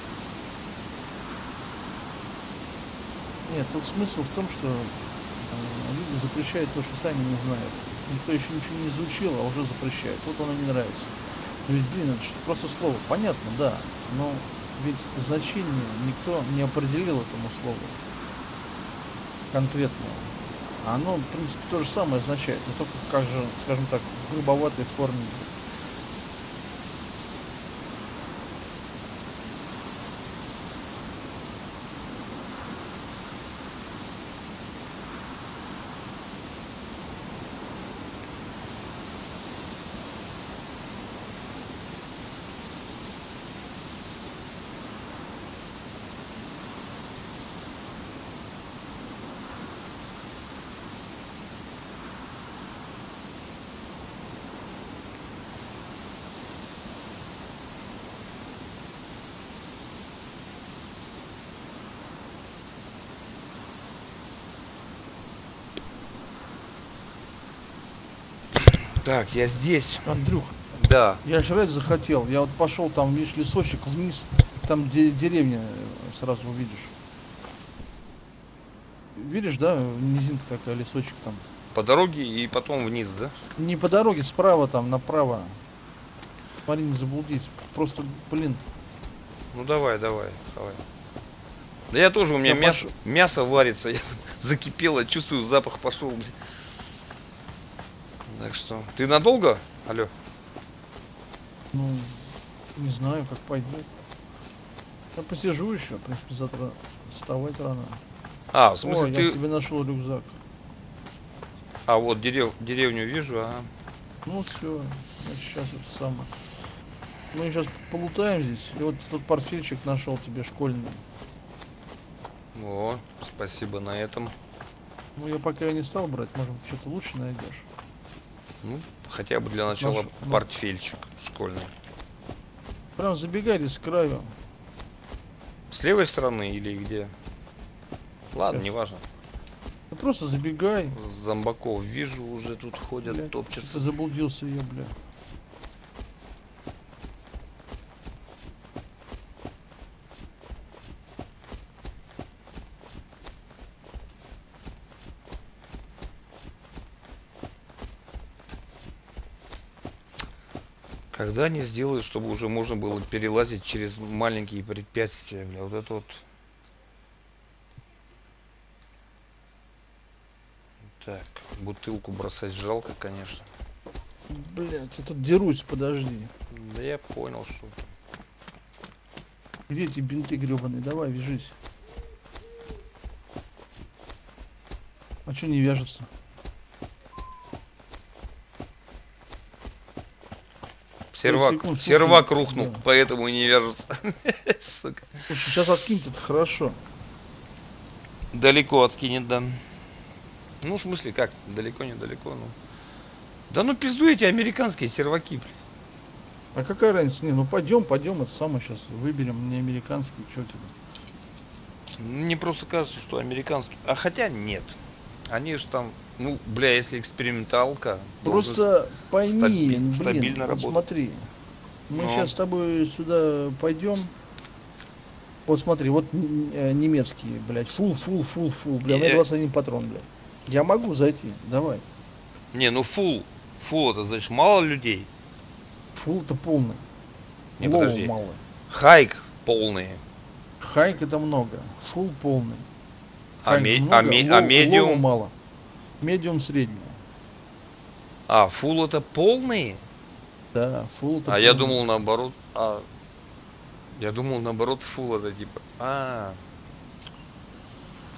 Speaker 2: Нет, тут смысл в том, что э, люди запрещают то, что сами не знают. Никто еще ничего не изучил, а уже запрещает. Вот оно не нравится. Ну ведь, блин, это же просто слово. Понятно, да. Но ведь значение никто не определил этому слову конкретно. А оно, в принципе, то же самое означает. Но только, как же, скажем так, в грубоватой форме.
Speaker 1: Так, я здесь.
Speaker 2: Андрюх,
Speaker 1: Да.
Speaker 2: я жрать захотел. Я вот пошел там, видишь, лесочек вниз. Там де- деревня э, сразу увидишь. Видишь, да, низинка такая, лесочек там.
Speaker 1: По дороге и потом вниз, да?
Speaker 2: Не по дороге, справа там, направо. Смотри, не заблудись. Просто, блин,
Speaker 1: Ну давай, давай, давай. Да я тоже, у меня
Speaker 2: Я
Speaker 1: мясо,
Speaker 2: пош-
Speaker 1: мясо варится, я закипело, чувствую, запах пошел. блин. Так что, ты надолго? Алло.
Speaker 2: ну, не знаю, как пойдет. Я посижу еще, в принципе, завтра вставать рано.
Speaker 1: А, в
Speaker 2: О,
Speaker 1: смысле,
Speaker 2: я
Speaker 1: ты...
Speaker 2: себе нашел рюкзак.
Speaker 1: А, вот дерев... деревню вижу, а...
Speaker 2: Ну все, сейчас это самое. Мы сейчас полутаем здесь. И вот тут портфельчик нашел тебе школьный.
Speaker 1: О, спасибо на этом.
Speaker 2: Ну я пока не стал брать, может быть, что-то лучше найдешь.
Speaker 1: Ну, хотя бы для начала
Speaker 2: Наш- ну.
Speaker 1: портфельчик школьный.
Speaker 2: Прям забегай здесь с краю.
Speaker 1: С левой стороны или где? Ладно,
Speaker 2: Сейчас.
Speaker 1: неважно.
Speaker 2: Ты просто забегай.
Speaker 1: Зомбаков вижу, уже тут ходят,
Speaker 2: Блядь,
Speaker 1: топчутся.
Speaker 2: что-то заблудился я, бля.
Speaker 1: Когда они сделают, чтобы уже можно было перелазить через маленькие препятствия, бля, вот это вот. Так, бутылку бросать жалко, конечно.
Speaker 2: Блядь, я тут дерусь, подожди.
Speaker 1: Да я понял, что...
Speaker 2: Где эти бинты гребаные? Давай, вяжись. А что не вяжется?
Speaker 1: Сервак,
Speaker 2: секунд, слушай,
Speaker 1: сервак рухнул,
Speaker 2: да.
Speaker 1: поэтому и не вяжется. Сука.
Speaker 2: Слушай, сейчас откинь-то, это хорошо.
Speaker 1: Далеко откинет, да. Ну, в смысле, как? Далеко, недалеко, ну. Да ну пизду эти американские серваки, блядь.
Speaker 2: А какая разница? Не, ну пойдем, пойдем, это самое сейчас выберем, не американский, что тебе.
Speaker 1: Мне просто кажется, что американские... А хотя нет. Они же там, ну, бля, если эксперименталка...
Speaker 2: Просто пойми,
Speaker 1: стаби-
Speaker 2: блин,
Speaker 1: стабильно
Speaker 2: вот
Speaker 1: работает.
Speaker 2: смотри. Мы
Speaker 1: Ну.
Speaker 2: сейчас с тобой сюда пойдем. Вот смотри, вот н- э, немецкие, блядь, фул, фул, фул, фул, бля, у меня
Speaker 1: Я-
Speaker 2: двадцать один патрон, блядь. Я могу зайти, давай.
Speaker 1: Не, ну фул. Фул это значит мало людей.
Speaker 2: Фул-то полный.
Speaker 1: Не,
Speaker 2: Лоу
Speaker 1: подожди.
Speaker 2: мало.
Speaker 1: Хайк полные.
Speaker 2: Хайк это много. Фул полный.
Speaker 1: А,
Speaker 2: Хайк
Speaker 1: ме-
Speaker 2: много,
Speaker 1: а ме-
Speaker 2: лоу-
Speaker 1: а
Speaker 2: лоу
Speaker 1: медиум?
Speaker 2: мало. Медиум средний.
Speaker 1: А, фул это полные?
Speaker 2: Да, фул это
Speaker 1: А я
Speaker 2: полный.
Speaker 1: думал наоборот. А, я думал наоборот фул это типа. А,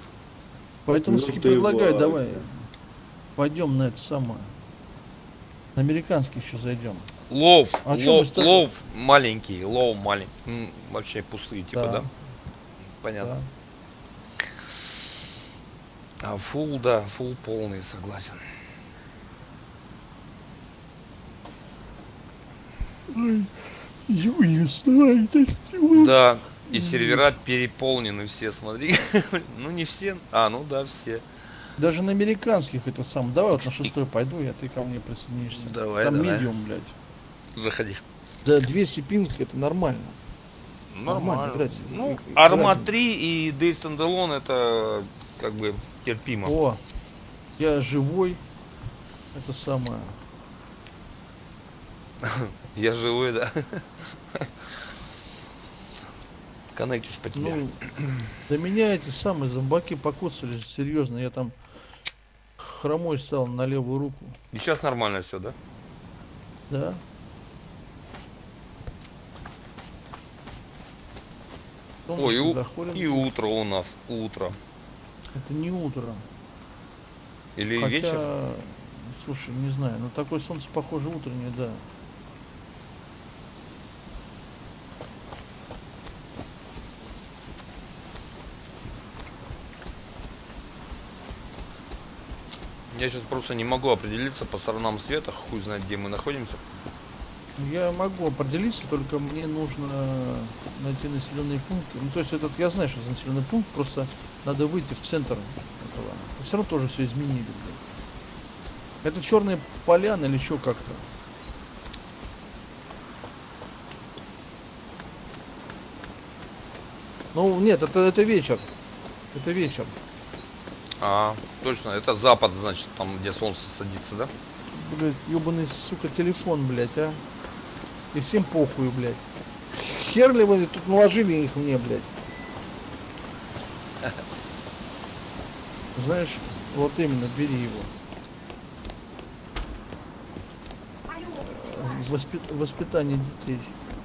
Speaker 2: Поэтому
Speaker 3: Ну,
Speaker 2: все
Speaker 3: ты
Speaker 2: предлагаю,
Speaker 3: его,
Speaker 2: давай.
Speaker 3: это-
Speaker 2: Пойдем на это самое. На американский еще зайдем.
Speaker 1: Лов,
Speaker 2: А чё мы
Speaker 1: лов,
Speaker 2: стали-
Speaker 1: лов маленький, лов маленький. М, Вообще пустые, типа, да?
Speaker 2: Да.
Speaker 1: Понятно. А фул, да, фул полный, согласен.
Speaker 2: Ой, Юрий, вставай, ты чего?
Speaker 1: Да, и сервера переполнены все, смотри. Ну не все, а, ну да, все.
Speaker 2: Даже на американских это сам. Давай вот на шестой пойду, я ты ко мне присоединишься.
Speaker 1: Давай,
Speaker 2: Там
Speaker 1: давай.
Speaker 2: медиум, блядь.
Speaker 1: Заходи.
Speaker 2: Да двести пинг это нормально.
Speaker 1: Нормально.
Speaker 2: Нормально играть.
Speaker 1: Ну,
Speaker 2: И- и-
Speaker 1: Арма
Speaker 2: играть.
Speaker 1: три и Day Standalone это как бы терпимо.
Speaker 2: О, я живой. Это самое.
Speaker 1: Я живой, да. Коннектишь по тебе.
Speaker 2: Ну, до меня эти самые зомбаки покоцали, серьезно. Я там хромой стал на левую руку.
Speaker 1: И сейчас нормально все, да?
Speaker 2: Да.
Speaker 1: Ой, и,
Speaker 2: Солнышко
Speaker 1: у-
Speaker 2: заходит
Speaker 1: и
Speaker 2: здесь.
Speaker 1: утро у нас, утро.
Speaker 2: Это не утро.
Speaker 1: Или
Speaker 2: Хотя,
Speaker 1: вечер.
Speaker 2: слушай, не знаю, но такое солнце похоже утреннее, да.
Speaker 1: Я сейчас просто не могу определиться по сторонам света, хуй знает, где мы находимся.
Speaker 2: Я могу определиться, только мне нужно найти населенные пункты. Ну, то есть этот, я знаю, что это населенный пункт, просто надо выйти в центр этого. Все равно тоже все изменили, блин. Это черные поляны или что как-то? Ну, нет, это, это вечер. Это вечер.
Speaker 1: А, точно, это запад, значит, там, где солнце садится, да?
Speaker 2: Блять, ебаный, сука, телефон, блять, а. И всем похуй, блять. Хер ли вы тут наложили их мне, блять. Знаешь, вот именно, бери его. Воспи- Воспитание детей.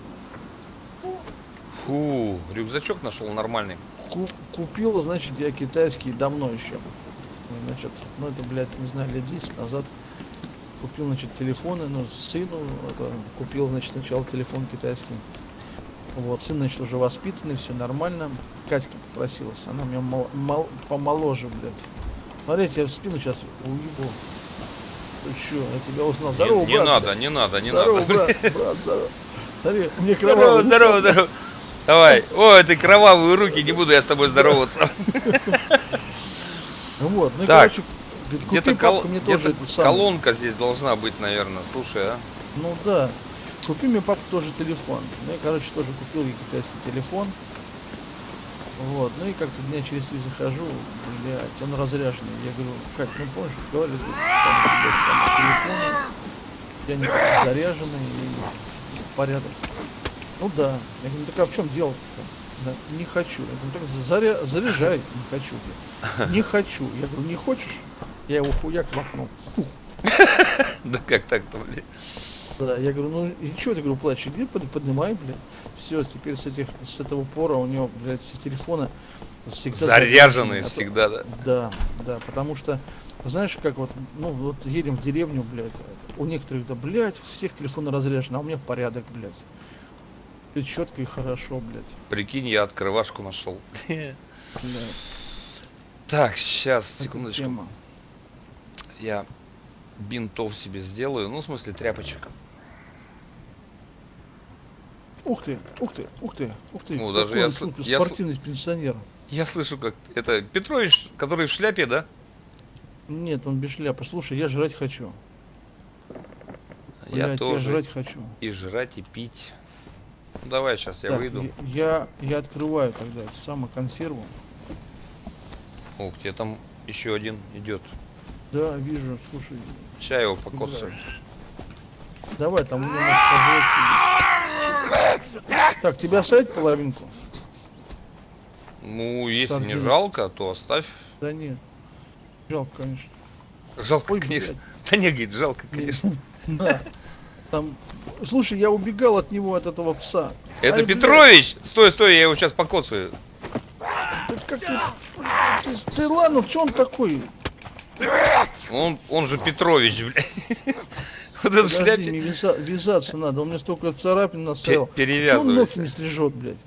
Speaker 1: Фу, рюкзачок нашел нормальный.
Speaker 2: Ку- купил, значит, я китайский давно еще. Значит, ну это, блядь, не знаю, лет десять назад. Купил, значит, телефоны, ну, сыну, это, купил, значит, сначала телефон китайский. Вот, сын, значит, уже воспитанный, все нормально. Катька попросилась, она меня мол- мол- помоложе, блядь. Смотрите, я в спину сейчас уебу. Ты чё, я тебя узнал.
Speaker 1: Не-
Speaker 2: Здорово,
Speaker 1: не,
Speaker 2: брат,
Speaker 1: надо,
Speaker 2: блядь.
Speaker 1: не надо, не
Speaker 2: Здорово,
Speaker 1: надо.
Speaker 2: брат, брат, здорово. Смотри, мне
Speaker 1: Здорово,
Speaker 2: кровавый.
Speaker 1: здорово, здорово. Давай. Ой, ты кровавые руки, не буду я с тобой здороваться.
Speaker 2: Вот, ну и,
Speaker 1: Так,
Speaker 2: короче, говорит,
Speaker 1: Где-то
Speaker 2: купи,
Speaker 1: кол-
Speaker 2: папка, мне тоже
Speaker 1: где-то
Speaker 2: это самое.
Speaker 1: колонка здесь должна быть, наверное. Слушай, а?
Speaker 2: Ну да. Купи мне, папа, тоже телефон. Ну я, короче, тоже купил ей китайский телефон. Вот. Ну и как-то дня через три захожу, блядь, он разряженный. Я говорю, Кать, ну помнишь, говорили, что там у тебя самый телефон, я не так заряженный, и порядок. Ну да. Я говорю, ну так а в чем дело-то? Да, не хочу. Я говорю, так заря... заряжай. Не хочу, блядь. Не хочу. Я говорю, не хочешь? Я его хуяк в окно. Фух.
Speaker 1: Да как так-то, блин?
Speaker 2: Да, я говорю, ну и что ты, говорю, плачешь? Иди под- поднимай, блядь. Все, теперь с этих, с этого пора у него, блядь, все телефоны всегда
Speaker 1: Заряженные
Speaker 2: заряжены. А то-
Speaker 1: всегда, да.
Speaker 2: Да, да, потому что, знаешь, как вот, ну вот едем в деревню, блядь, у некоторых, да, блядь, всех телефоны разряжены, а у меня порядок, блядь. Все четко и хорошо, блядь.
Speaker 1: Прикинь, я открывашку нашел.
Speaker 2: Блядь,
Speaker 1: Так, сейчас,
Speaker 2: это
Speaker 1: секундочку.
Speaker 2: тема.
Speaker 1: Я бинтов себе сделаю. Ну, в смысле, тряпочек.
Speaker 2: Ух ты, ух ты, ух ты, ух ты.
Speaker 1: Ну,
Speaker 2: какой
Speaker 1: даже я
Speaker 2: он,
Speaker 1: с-
Speaker 2: смотри,
Speaker 1: я с-
Speaker 2: спортивный пенсионер.
Speaker 1: Я слышу, как это Петрович, который в шляпе, да?
Speaker 2: Нет, он без шляпы. Слушай, я жрать хочу.
Speaker 1: Я
Speaker 2: Блядь, я
Speaker 1: тоже.
Speaker 2: жрать хочу.
Speaker 1: И жрать, и пить. Ну, давай, сейчас я
Speaker 2: Так,
Speaker 1: выйду.
Speaker 2: Я, я открываю тогда эту самую консерву.
Speaker 1: Ух, тебе там еще один идет.
Speaker 2: Да, вижу, слушай.
Speaker 1: Чай его покоцаю.
Speaker 2: Играю. Давай, там у меня может. Так, тебе оставить половинку?
Speaker 1: Ну, если
Speaker 2: Так,
Speaker 1: не
Speaker 2: делай.
Speaker 1: жалко, то оставь.
Speaker 2: Да нет. Жалко, конечно.
Speaker 1: Жалко,
Speaker 2: Ой,
Speaker 1: конечно.
Speaker 2: блядь.
Speaker 1: Да не, говорит, жалко, конечно.
Speaker 2: Да. Там. Слушай, я убегал от него, от этого пса.
Speaker 1: Это
Speaker 2: Ай, блядь,
Speaker 1: Петрович! Стой, стой, я его сейчас покоцаю.
Speaker 2: Ты как ты, ты, ты ладно, что он такой?
Speaker 1: Он, он же Петрович, блядь. Вот это в
Speaker 2: Подожди,
Speaker 1: шляпе.
Speaker 2: мне вяза- вязаться надо, он мне столько царапин наставил.
Speaker 1: Пе-
Speaker 2: Чего он ногти
Speaker 1: перевязывайся.
Speaker 2: не стрижет, блядь?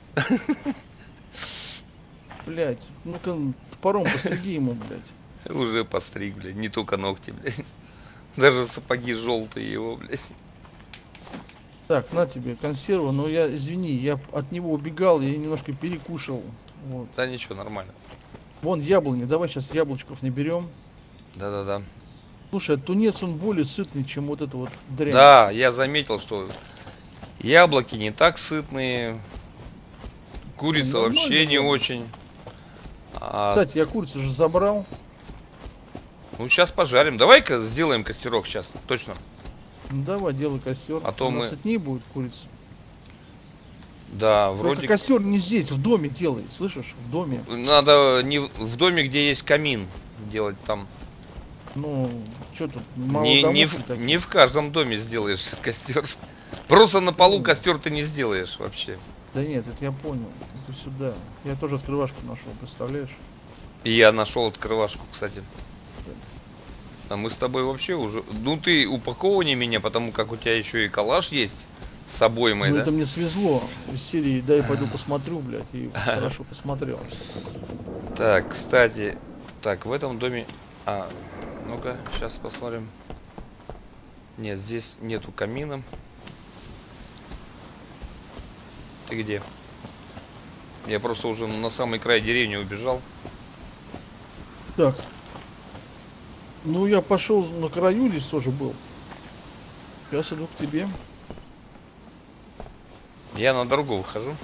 Speaker 2: Блядь, ну-ка топором постриги ему, блядь.
Speaker 1: Уже постриг, блядь. Не только ногти, блядь. Даже сапоги желтые его, блядь.
Speaker 2: Так, на тебе консерву, но я, извини, я от него убегал, я немножко перекушал. Вот.
Speaker 1: Да ничего, нормально.
Speaker 2: Вон яблони, давай сейчас яблочков наберем.
Speaker 1: Да-да-да.
Speaker 2: Слушай, а тунец он более сытный, чем вот это вот дрянь.
Speaker 1: Да, я заметил, что яблоки не так сытные. Курица
Speaker 2: Ну,
Speaker 1: вообще
Speaker 2: нормально,
Speaker 1: не
Speaker 2: да.
Speaker 1: очень. А,
Speaker 2: Кстати, я курицу же забрал.
Speaker 1: ну сейчас пожарим. Давай-ка сделаем костерок сейчас. Точно.
Speaker 2: Ну, давай, делай костер.
Speaker 1: А то мы-
Speaker 2: сытнее будет курица.
Speaker 1: Да,
Speaker 2: Только
Speaker 1: вроде
Speaker 2: костер не здесь, в доме делай, слышишь? В доме.
Speaker 1: надо не в в доме, где есть камин, делать там.
Speaker 2: Ну, что тут, мало
Speaker 1: Не,
Speaker 2: домов
Speaker 1: не,
Speaker 2: и
Speaker 1: в,
Speaker 2: таких.
Speaker 1: не в каждом доме сделаешь костер. Просто на полу костер ты не сделаешь вообще.
Speaker 2: Да нет, это я понял. Это сюда. Я тоже открывашку нашел, представляешь?
Speaker 1: И я нашел открывашку, кстати. А мы с тобой вообще уже... Ну ты упаковывай меня, потому как у тебя еще и калаш есть с собой мой,
Speaker 2: Ну
Speaker 1: да?
Speaker 2: это мне свезло. Из серии дай пойду посмотрю, блядь. И хорошо посмотрел.
Speaker 1: Так, кстати... Так, в этом доме... А, ну-ка, сейчас посмотрим. Нет, здесь нету камина. Ты где? Я просто уже на самый край деревни убежал.
Speaker 2: Так. Ну я пошел на краю, здесь тоже был. Сейчас иду к тебе.
Speaker 1: Я на дорогу выхожу.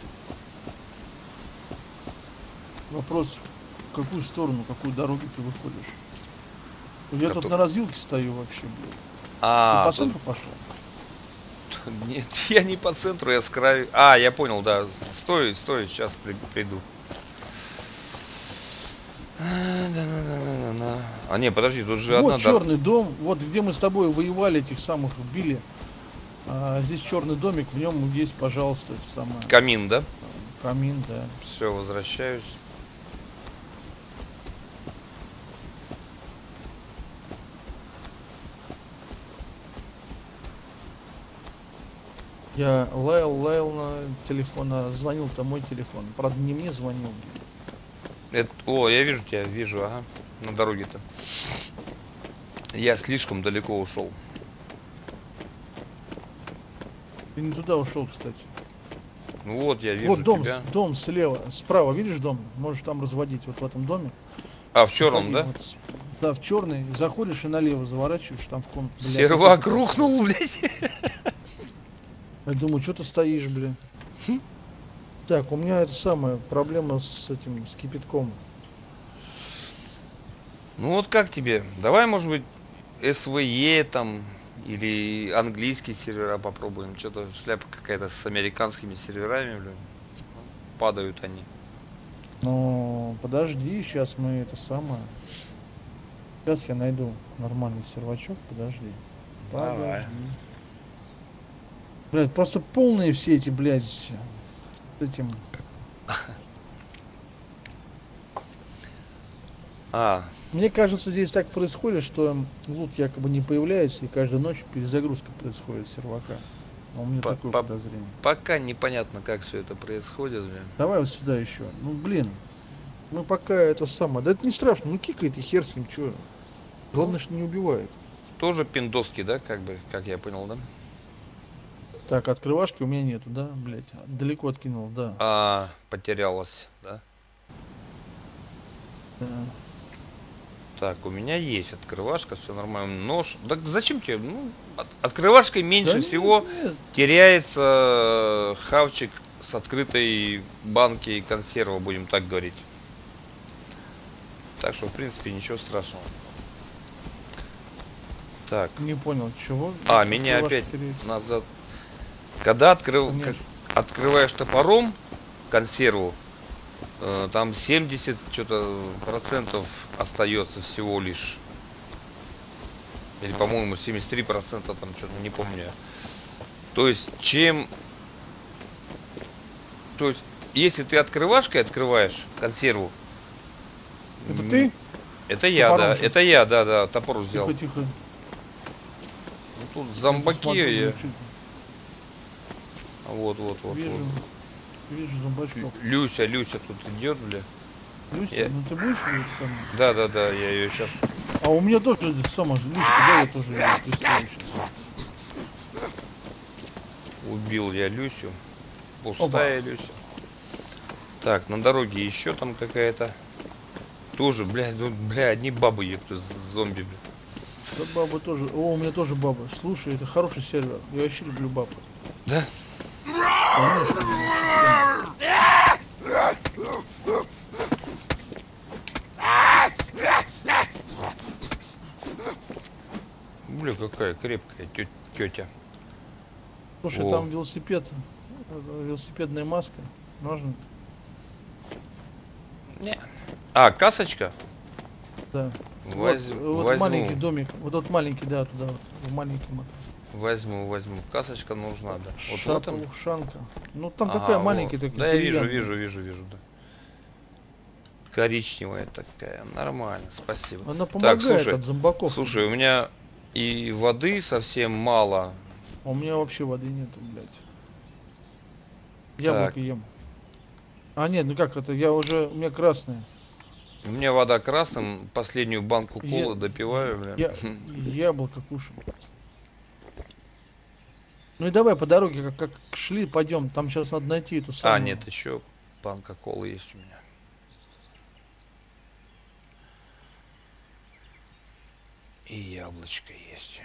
Speaker 2: Вопрос, в какую сторону, какую дорогу ты выходишь? Я
Speaker 1: Как
Speaker 2: тут
Speaker 1: тут?
Speaker 2: на развилке стою вообще, блядь.
Speaker 1: А,
Speaker 2: ты по
Speaker 1: тут-
Speaker 2: центру пошел?
Speaker 1: Нет, я не по центру, я с краю. А, я понял, да. Стой, стой, сейчас при- приду. А не, подожди, тут же
Speaker 2: Вот
Speaker 1: одна дорога.
Speaker 2: черный дом, вот где мы с тобой воевали, этих самых били. А, здесь черный домик, в нем есть, пожалуйста, это самое,
Speaker 1: Камин, да?
Speaker 2: камин, да.
Speaker 1: Все, возвращаюсь.
Speaker 2: Я лаял, лаял на телефон, а звонил-то мой телефон. Правда, не мне звонил.
Speaker 1: Это... О, я вижу тебя, вижу, ага. На дороге-то. Я слишком далеко ушел.
Speaker 2: Ты не туда ушел, кстати.
Speaker 1: Ну вот, я вижу
Speaker 2: Вот дом,
Speaker 1: тебя.
Speaker 2: с- дом слева, справа, видишь дом? Можешь там разводить, вот в этом доме.
Speaker 1: А, в черном,
Speaker 2: Заходи,
Speaker 1: да?
Speaker 2: вот с- да, в черный. Заходишь и налево заворачиваешь, там в комнату. блядь,
Speaker 1: Сервак
Speaker 2: вот это
Speaker 1: рухнул, блядь.
Speaker 2: Я думаю, что ты стоишь, блин. Так, у меня это самая проблема с этим, с кипятком.
Speaker 1: Ну вот как тебе? Давай, может быть, эс вэ е там или английские сервера попробуем. Что-то шляпа какая-то с американскими серверами, блин. Падают они.
Speaker 2: Но подожди, сейчас мы это самое. Сейчас я найду нормальный сервачок, подожди.
Speaker 1: Давай.
Speaker 2: Подожди. Блядь, просто полные все эти, блядь, с этим.
Speaker 1: А,
Speaker 2: Мне кажется, здесь так происходит, что лут якобы не появляется, и каждую ночь перезагрузка происходит сервака. А у меня
Speaker 1: По-
Speaker 2: такое
Speaker 1: по-
Speaker 2: подозрение.
Speaker 1: пока непонятно, как все это происходит, блин.
Speaker 2: Давай вот сюда еще. Ну блин. Мы пока это самое. Да это не страшно, ну кикает и хер с ним, чё. Главное, что не убивает.
Speaker 1: Тоже пиндоски, да, как бы, как я понял, да?
Speaker 2: Так, открывашки у меня нету, да, блять. Далеко откинул, да.
Speaker 1: А, потерялась, да?
Speaker 2: Да.
Speaker 1: Так, у меня есть открывашка, все нормально. Нож. Да зачем тебе? Ну, от- открывашкой меньше
Speaker 2: Да нет,
Speaker 1: всего
Speaker 2: нет.
Speaker 1: теряется хавчик с открытой банки консерва, будем так говорить. Так что, в принципе, ничего страшного. Так.
Speaker 2: Не понял, чего.
Speaker 1: А, меня
Speaker 2: Открывашка
Speaker 1: опять
Speaker 2: теряется.
Speaker 1: назад. Когда открыл,
Speaker 2: Конечно.
Speaker 1: как- открываешь топором консерву, э, там семьдесят что-то процентов остается всего лишь. Или, по-моему, семьдесят три процента там что-то, не помню. То есть, чем... То есть, если ты открывашкой открываешь консерву...
Speaker 2: Это
Speaker 1: м,
Speaker 2: ты?
Speaker 1: Это я,
Speaker 2: Топором
Speaker 1: да.
Speaker 2: сейчас?
Speaker 1: Это я, да, да, топор взял.
Speaker 2: Тихо, тихо.
Speaker 1: Ну, тут зомбаки
Speaker 2: Смотрю,
Speaker 1: я...
Speaker 2: чуть-
Speaker 1: Вот, вот, вот.
Speaker 2: Вижу,
Speaker 1: вот.
Speaker 2: вижу зомбачков.
Speaker 1: Люся, Люся тут идет, бля.
Speaker 2: Люся,
Speaker 1: Я-
Speaker 2: ну ты будешь видеть сам?
Speaker 1: Да, да, да, я ее сейчас.
Speaker 2: А у меня тоже здесь сама же Люська, да, я тоже ее пристрелю сейчас.
Speaker 1: Убил я Люсю. Пустая Люся. Так, на дороге еще там какая-то. Тоже, бля, ну, бля, одни бабы, ёпта, зомби, бля.
Speaker 2: Да баба тоже. О, у меня тоже баба. Слушай, это хороший сервер. Я вообще люблю баб.
Speaker 1: Да?
Speaker 2: Конечно,
Speaker 1: Бля, какая крепкая тё- тетя.
Speaker 2: слушай,
Speaker 1: О.
Speaker 2: там велосипед. э, Велосипедная маска. Можно?
Speaker 1: Не. А, касочка?
Speaker 2: Да.
Speaker 1: Возь-
Speaker 2: вот, вот
Speaker 1: возьму.
Speaker 2: маленький домик. Вот тот маленький, да, туда вот. В маленький мотор.
Speaker 1: Возьму, возьму. Касочка нужна, да. Вот в
Speaker 2: Шапка,
Speaker 1: этом?
Speaker 2: ушанка. Ну там
Speaker 1: Ага,
Speaker 2: такая
Speaker 1: вот.
Speaker 2: маленькая, такая.
Speaker 1: Да, я вижу,
Speaker 2: деревянная.
Speaker 1: вижу, вижу, вижу, да. Коричневая такая. Нормально, спасибо.
Speaker 2: Она помогает
Speaker 1: слушай,
Speaker 2: от зомбаков.
Speaker 1: Слушай, у меня и воды совсем мало.
Speaker 2: А у меня вообще воды нету, блядь. Яблоко
Speaker 1: Так.
Speaker 2: ем. А нет, ну как это? Я уже. У меня красная.
Speaker 1: У меня вода красным, последнюю банку
Speaker 2: Я-
Speaker 1: колы допиваю, бля.
Speaker 2: Я яблоко кушаю. Ну и давай по дороге, как, как шли, пойдем. Там сейчас надо найти эту самую.
Speaker 1: А, нет, еще банка колы есть у меня. И яблочко есть.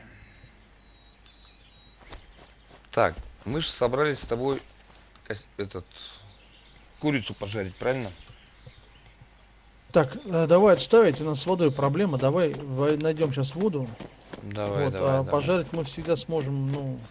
Speaker 1: Так, мы же собрались с тобой кос- этот курицу пожарить, правильно?
Speaker 2: Так, э, давай отставить. У нас с водой проблема. Давай во- найдем сейчас воду.
Speaker 1: Давай,
Speaker 2: вот,
Speaker 1: давай,
Speaker 2: а
Speaker 1: давай.
Speaker 2: пожарить мы всегда сможем, ну.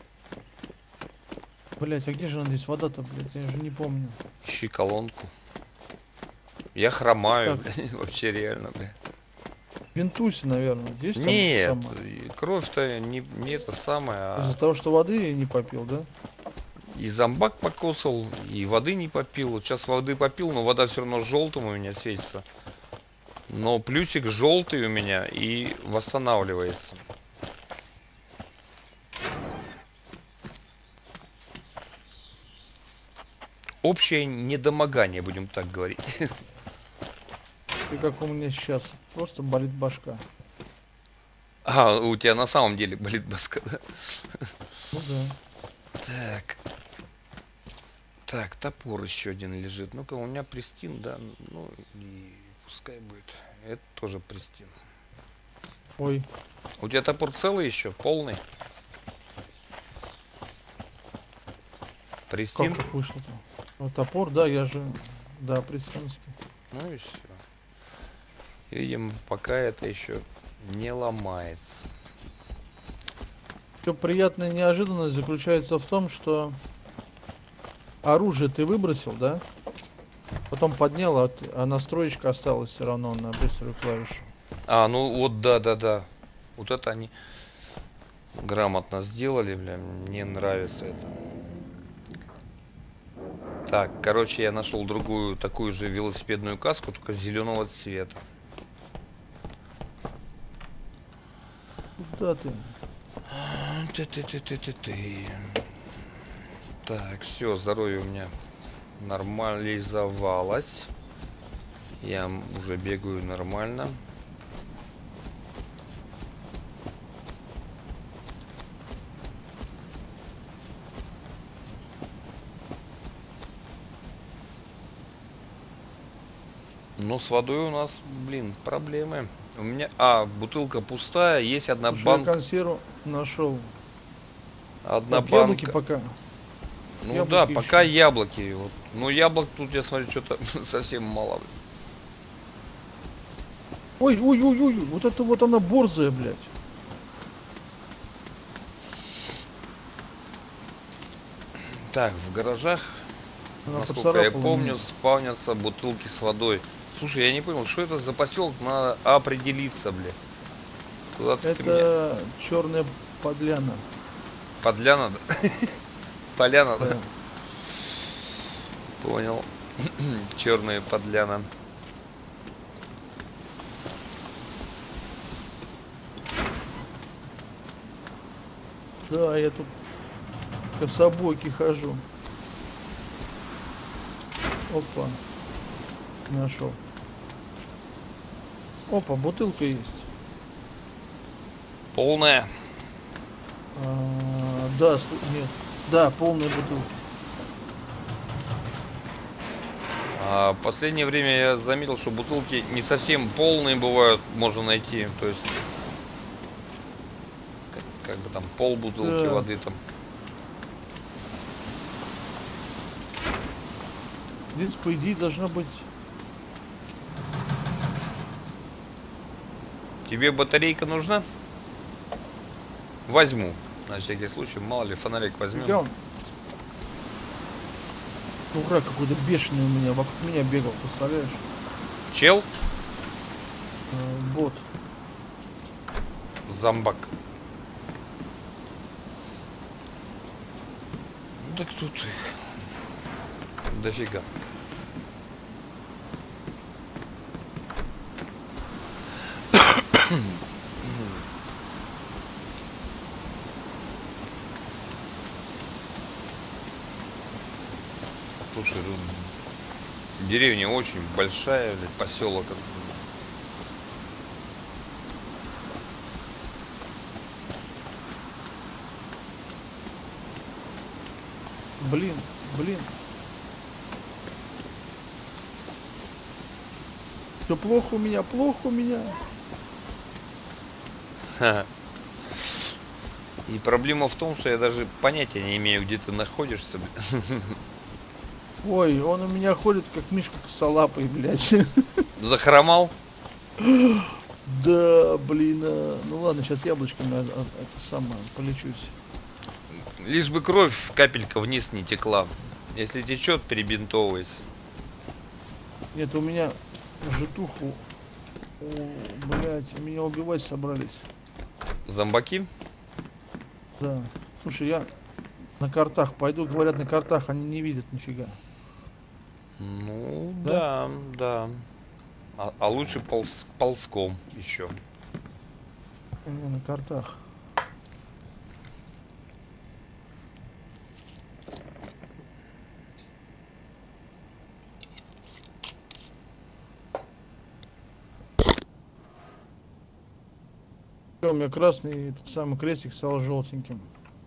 Speaker 2: Блять, а где же она здесь вода-то, блять? Я же не помню.
Speaker 1: Ищи колонку. Я хромаю,
Speaker 2: Так.
Speaker 1: бля, вообще реально, бля.
Speaker 2: Винтусе, наверное. Здесь там
Speaker 1: Нет,
Speaker 2: самое?
Speaker 1: и кровь-то не, не это самое, а
Speaker 2: Из-за того, что воды не попил, да?
Speaker 1: и зомбак покосал, и воды не попил. Вот сейчас воды попил, но вода все равно желтым у меня светится. Но плюсик желтый у меня и восстанавливается. Общее недомогание, будем так говорить.
Speaker 2: И как у меня сейчас. Просто болит башка.
Speaker 1: А, у тебя на самом деле болит башка, да?
Speaker 2: Ну да.
Speaker 1: Так. Так, топор еще один лежит. Ну-ка, у меня престин, да. Ну, и пускай будет. Это тоже престин.
Speaker 2: Ой,
Speaker 1: У тебя топор целый еще? Полный? Престин?
Speaker 2: как так вышло-то? Ну, топор, да, я же. Да, престинский.
Speaker 1: Ну и все. Видим, пока это еще не ломается.
Speaker 2: Все приятная неожиданность заключается в том, что оружие ты выбросил, да? Потом поднял, а, т- а настроечка осталась все равно на быструю клавишу.
Speaker 1: А, ну вот да, да, да. Вот это они грамотно сделали, бля. Мне нравится это. Так, короче, я нашел другую такую же велосипедную каску, только зеленого цвета.
Speaker 2: Куда ты?
Speaker 1: Ты-ты-ты-ты-ты-ты. Так, все, здоровье у меня нормализовалось. Я м- уже бегаю нормально. Но с водой у нас, блин, проблемы. У меня, а, бутылка пустая, есть одна
Speaker 2: Слушай, я
Speaker 1: банка,
Speaker 2: консерву нашел.
Speaker 1: одна
Speaker 2: Так, яблоки
Speaker 1: банка.
Speaker 2: пока.
Speaker 1: Ну
Speaker 2: яблоки
Speaker 1: да,
Speaker 2: ищу.
Speaker 1: пока яблоки. Вот. Ну яблок тут я смотрю, что-то совсем мало.
Speaker 2: Ой, ой, ой, ой, вот это вот она борзая, блядь.
Speaker 1: Так, в гаражах,
Speaker 2: Она
Speaker 1: насколько я
Speaker 2: поцарапала
Speaker 1: помню,
Speaker 2: меня.
Speaker 1: спавнятся бутылки с водой. Слушай, я не понял, что это за поселок, надо определиться, бля. Куда ты меня?
Speaker 2: Это черная подляна.
Speaker 1: Подляна, да? Поляна, да?
Speaker 2: Да.
Speaker 1: Понял. Черная подляна.
Speaker 2: Да, я тут кособокий хожу. Опа. Нашел. Опа, бутылка есть.
Speaker 1: Полная.
Speaker 2: А, да, слу- нет. Да, полная бутылка.
Speaker 1: А в последнее время я заметил, что бутылки не совсем полные бывают, можно найти. То есть, как, как бы там пол бутылки
Speaker 2: Да.
Speaker 1: воды там.
Speaker 2: Здесь, по идее, должна быть...
Speaker 1: Тебе батарейка нужна? Возьму. На всякий случай, мало ли, фонарик возьмем.
Speaker 2: Где он? Дурак какой-то бешеный у меня, вокруг меня бегал, представляешь?
Speaker 1: Чел?
Speaker 2: Э, бот.
Speaker 1: Зомбак. Ну так тут их дофига. Слушай, ну, деревня очень большая, блядь, поселок.
Speaker 2: Блин, блин. Все плохо у меня, плохо у меня.
Speaker 1: Ха. И проблема в том, что я даже понятия не имею, где ты находишься.
Speaker 2: Ой, он у меня ходит как мишка косолапый, блядь.
Speaker 1: Захромал?
Speaker 2: Да, блин. а, Ну ладно, сейчас яблочками а, а, это самое полечусь.
Speaker 1: Лишь бы кровь капелька вниз не текла. Если течет, перебинтовывайся.
Speaker 2: Нет, у меня житуху. О, блядь, меня убивать собрались.
Speaker 1: Зомбаки?
Speaker 2: Да. Слушай, я на картах пойду, говорят, на картах они не видят нифига.
Speaker 1: Ну
Speaker 2: Да?
Speaker 1: да, да. А, а лучше полз, ползком еще.
Speaker 2: У меня на картах. У меня красный, этот самый крестик стал желтеньким.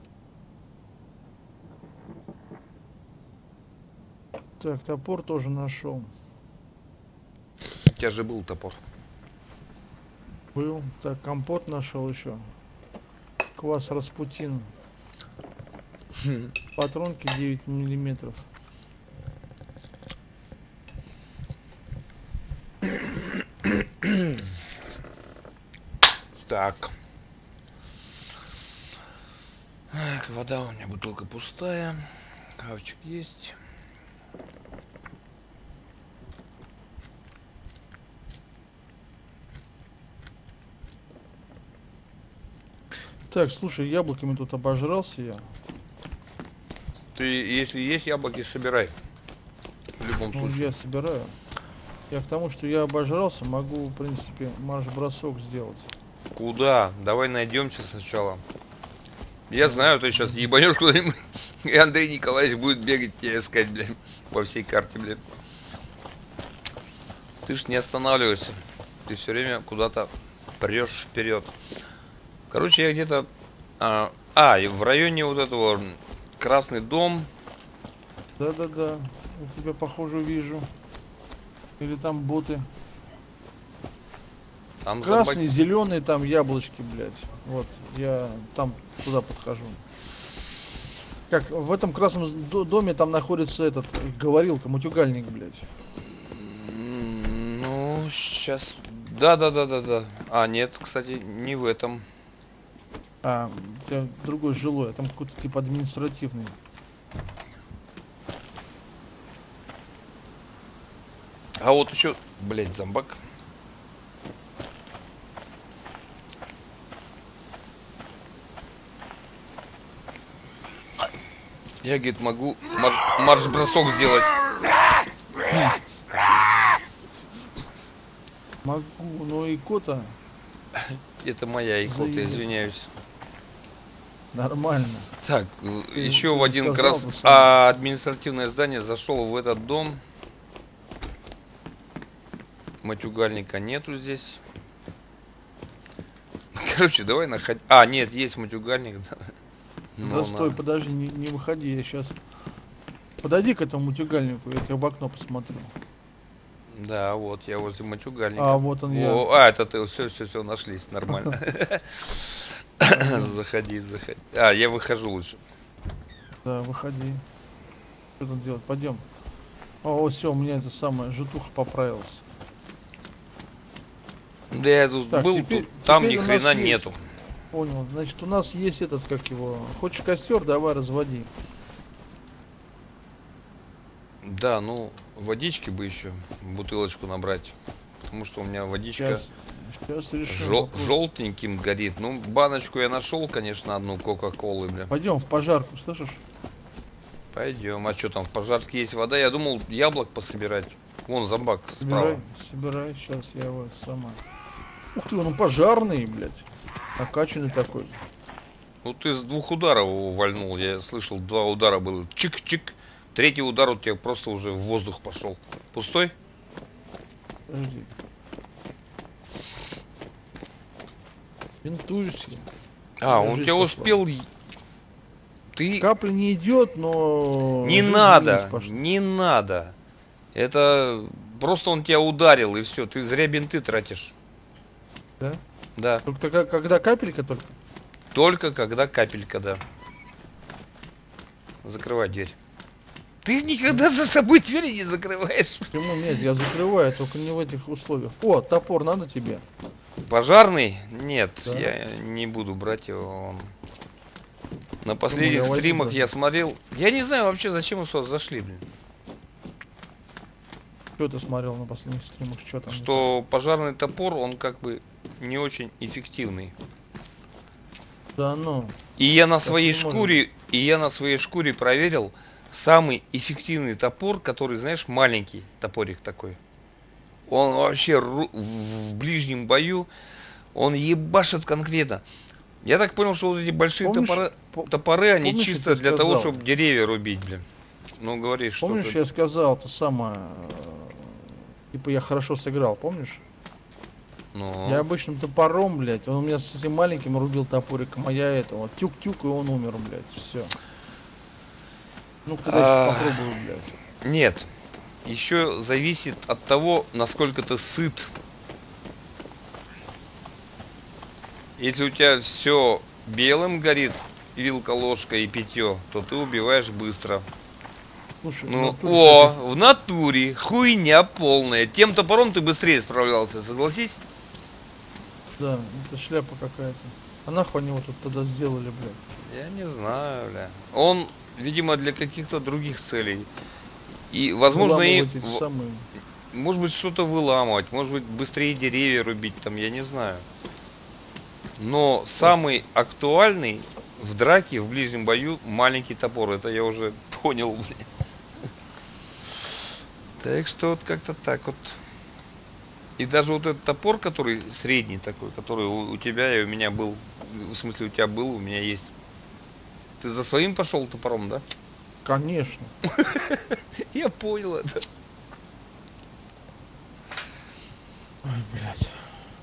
Speaker 2: Так, топор тоже нашел.
Speaker 1: У тебя же был топор.
Speaker 2: Был. Так, компот нашел еще. Квас Распутин. Патронки девять миллиметров.
Speaker 1: Так. Так, вода у меня, бутылка пустая. Хавчик есть.
Speaker 2: Так, слушай, яблоками тут обожрался я.
Speaker 1: Ты, если есть яблоки, собирай. В любом
Speaker 2: Ну,
Speaker 1: случае.
Speaker 2: я собираю. Я к тому, что я обожрался, могу, в принципе, марш-бросок сделать.
Speaker 1: Куда? Давай найдемся сначала. Я знаю, ты сейчас ебанешь куда-нибудь, и Андрей Николаевич будет бегать тебя искать, блядь, по всей карте, блядь. Ты ж не останавливаешься. Ты все время куда-то прешь вперед. Короче, я где-то... А, а, и в районе вот этого Красный дом.
Speaker 2: Да-да-да. Я тебя, похоже, вижу. Или там боты.
Speaker 1: Там
Speaker 2: Красный,
Speaker 1: собаки.
Speaker 2: зеленый, там яблочки, блядь. Вот, я там туда подхожу. Как в этом красном до- доме там находится этот говорилка, мутюгальник, блядь.
Speaker 1: М, Ну, сейчас... Да, да, да, да, да. А, нет, кстати, не в этом.
Speaker 2: А, у тебя другой жилой, а там какой-то типа административный.
Speaker 1: А вот еще, блядь, зомбак. Я, говорит, могу мар- марш-бросок сделать.
Speaker 2: Могу, но и кота.
Speaker 1: Это моя икота,
Speaker 2: Заебал.
Speaker 1: извиняюсь.
Speaker 2: Нормально.
Speaker 1: Так,
Speaker 2: Ты-
Speaker 1: еще
Speaker 2: ты
Speaker 1: в один
Speaker 2: сказал,
Speaker 1: раз
Speaker 2: ты сам.
Speaker 1: а, административное здание, зашел в этот дом. Матюгальника нету здесь. Короче, давай находить. А, нет, есть матюгальник. Но
Speaker 2: Да стой,
Speaker 1: на-
Speaker 2: подожди, не, не выходи, я сейчас. Подойди к этому мутюгальнику, я тебя в окно посмотрю.
Speaker 1: Да, вот, я возле матюгальника.
Speaker 2: А, вот он я.
Speaker 1: О, а, это ты, все, все, все, нашлись, нормально. Заходи, заходи. А, я выхожу лучше.
Speaker 2: Да, выходи. Что тут делать? Пойдем. О, все, у меня это самое, житуха поправилась.
Speaker 1: Да я тут
Speaker 2: Так,
Speaker 1: был,
Speaker 2: теперь-
Speaker 1: тут- там ни
Speaker 2: теперь у нас
Speaker 1: хрена
Speaker 2: есть.
Speaker 1: нету.
Speaker 2: Понял. Значит, у нас есть этот, как его. Хочешь костер, давай разводи.
Speaker 1: Да, ну, водички бы еще, бутылочку набрать. Потому что у меня водичка
Speaker 2: Сейчас, сейчас решим.
Speaker 1: жел-
Speaker 2: вопрос.
Speaker 1: желтеньким горит. Ну, баночку я нашел, конечно, одну кока-колы, бля.
Speaker 2: Пойдем в пожарку, слышишь?
Speaker 1: Пойдем. А что там, в пожарке есть вода? Я думал, яблок пособирать. Вон зомбак
Speaker 2: Собирай,
Speaker 1: справа.
Speaker 2: собирай, сейчас я его сама. Ух ты, он пожарный, блядь. Накачанный такой.
Speaker 1: Ну, ты с двух ударов его вальнул. Я слышал, два удара было. Чик-чик. Третий удар у тебя просто уже в воздух пошел. Пустой?
Speaker 2: Подожди. Бинтуюсь.
Speaker 1: А, он
Speaker 2: Ложись
Speaker 1: тебя
Speaker 2: топор.
Speaker 1: успел... Ты...
Speaker 2: Капля не идет, но...
Speaker 1: Не
Speaker 2: жизнь
Speaker 1: надо,
Speaker 2: вниз пошла.
Speaker 1: не надо. Это просто он тебя ударил и все. Ты зря бинты тратишь.
Speaker 2: Да?
Speaker 1: Да.
Speaker 2: Только ка- когда капелька только.
Speaker 1: Только когда капелька, да. Закрывай дверь. Ты никогда за собой двери не закрываешь.
Speaker 2: Почему нет? Я закрываю, только не в этих условиях. О, топор надо тебе?
Speaker 1: Пожарный? Нет,
Speaker 2: Да.
Speaker 1: я не буду брать его. Он... На последних
Speaker 2: возьму
Speaker 1: стримах
Speaker 2: просто.
Speaker 1: я смотрел. Я не знаю вообще, зачем мы сюда зашли, блин.
Speaker 2: Что ты смотрел на последних стримах? Что там?
Speaker 1: Что пожарный топор, он как бы не очень эффективный.
Speaker 2: Да ну.
Speaker 1: И я на
Speaker 2: Так
Speaker 1: своей
Speaker 2: не может
Speaker 1: шкуре, и я на своей шкуре проверил самый эффективный топор, который, знаешь, маленький топорик такой. Он вообще ру- в в ближнем бою, он ебашит конкретно. Я так понял, что вот эти большие
Speaker 2: Помнишь,
Speaker 1: топоры,
Speaker 2: по-
Speaker 1: топоры, они
Speaker 2: помнишь, я
Speaker 1: чисто
Speaker 2: тебе
Speaker 1: для того,
Speaker 2: сказал?
Speaker 1: чтобы деревья рубить, блин. Ну, говоришь, что
Speaker 2: Помнишь,
Speaker 1: ты...
Speaker 2: я сказал, то самое, э, типа я хорошо сыграл, помнишь?
Speaker 1: Ну,
Speaker 2: Я обычным топором, блядь, он у меня с этим маленьким рубил топориком, а я это вот тюк-тюк, и он умер, блядь, все. Ну, тогда
Speaker 1: А.
Speaker 2: сейчас попробую, блядь.
Speaker 1: нет. Еще зависит от того, насколько ты сыт. Если у тебя все белым горит, вилка, ложка и питье, то ты убиваешь быстро.
Speaker 2: Слушай, в
Speaker 1: Ну,
Speaker 2: натуре,
Speaker 1: о,
Speaker 2: кстати,
Speaker 1: в натуре, хуйня полная. Тем топором ты быстрее справлялся, согласись?
Speaker 2: да, это шляпа какая-то. А нахуй они вот тут тогда сделали, блядь?
Speaker 1: Я не знаю, бля. Он, видимо, для каких-то других целей. И, возможно, и,
Speaker 2: Выламывать эти
Speaker 1: в-
Speaker 2: самые...
Speaker 1: может быть, что-то выламывать, может быть, быстрее деревья рубить, там, я не знаю. Но самый актуальный в драке, в ближнем бою, маленький топор. Это я уже понял, бля. Так что вот как-то так вот. И даже вот этот топор, который средний такой, который у, у тебя и у меня был, в смысле у тебя был, у меня есть. Ты за своим пошел топором, да?
Speaker 2: Конечно.
Speaker 1: Я понял это.
Speaker 2: Ой, блядь.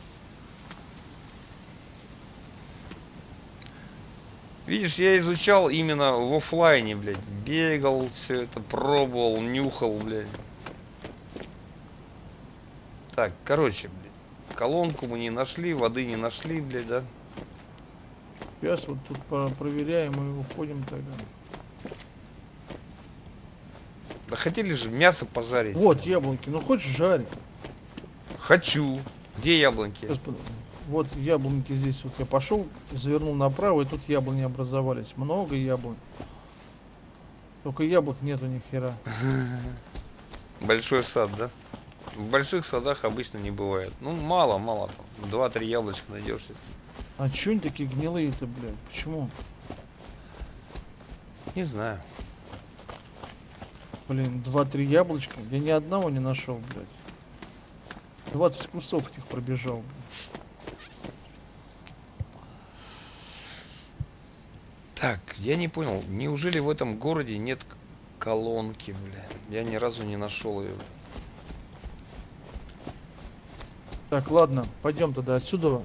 Speaker 1: Видишь, я изучал именно в оффлайне, блядь. Бегал, все это пробовал, нюхал, блядь. Так, короче, блядь. Колонку мы не нашли, воды не нашли, блядь, да?
Speaker 2: Сейчас вот тут про- проверяем и уходим тогда.
Speaker 1: Да хотели же мясо пожарить.
Speaker 2: Вот яблоки, ну хочешь жарь?
Speaker 1: Хочу. Где яблоньки?
Speaker 2: Сейчас под- Вот яблоньки здесь, вот я пошел, завернул направо, и тут яблони образовались. Много яблонь. Только яблок нету ни хера.
Speaker 1: Большой сад, да? В больших садах обычно не бывает. Ну, мало, мало. там. Два-три яблочка найдешь.
Speaker 2: А чё они такие гнилые-то, блядь? Почему?
Speaker 1: Не знаю.
Speaker 2: Блин, два-три яблочка. Я ни одного не нашел, блядь. двадцать кустов этих пробежал, блядь.
Speaker 1: Так, я не понял, неужели в этом городе нет колонки, бля? Я ни разу не нашел ее.
Speaker 2: Так, ладно, пойдем тогда отсюда.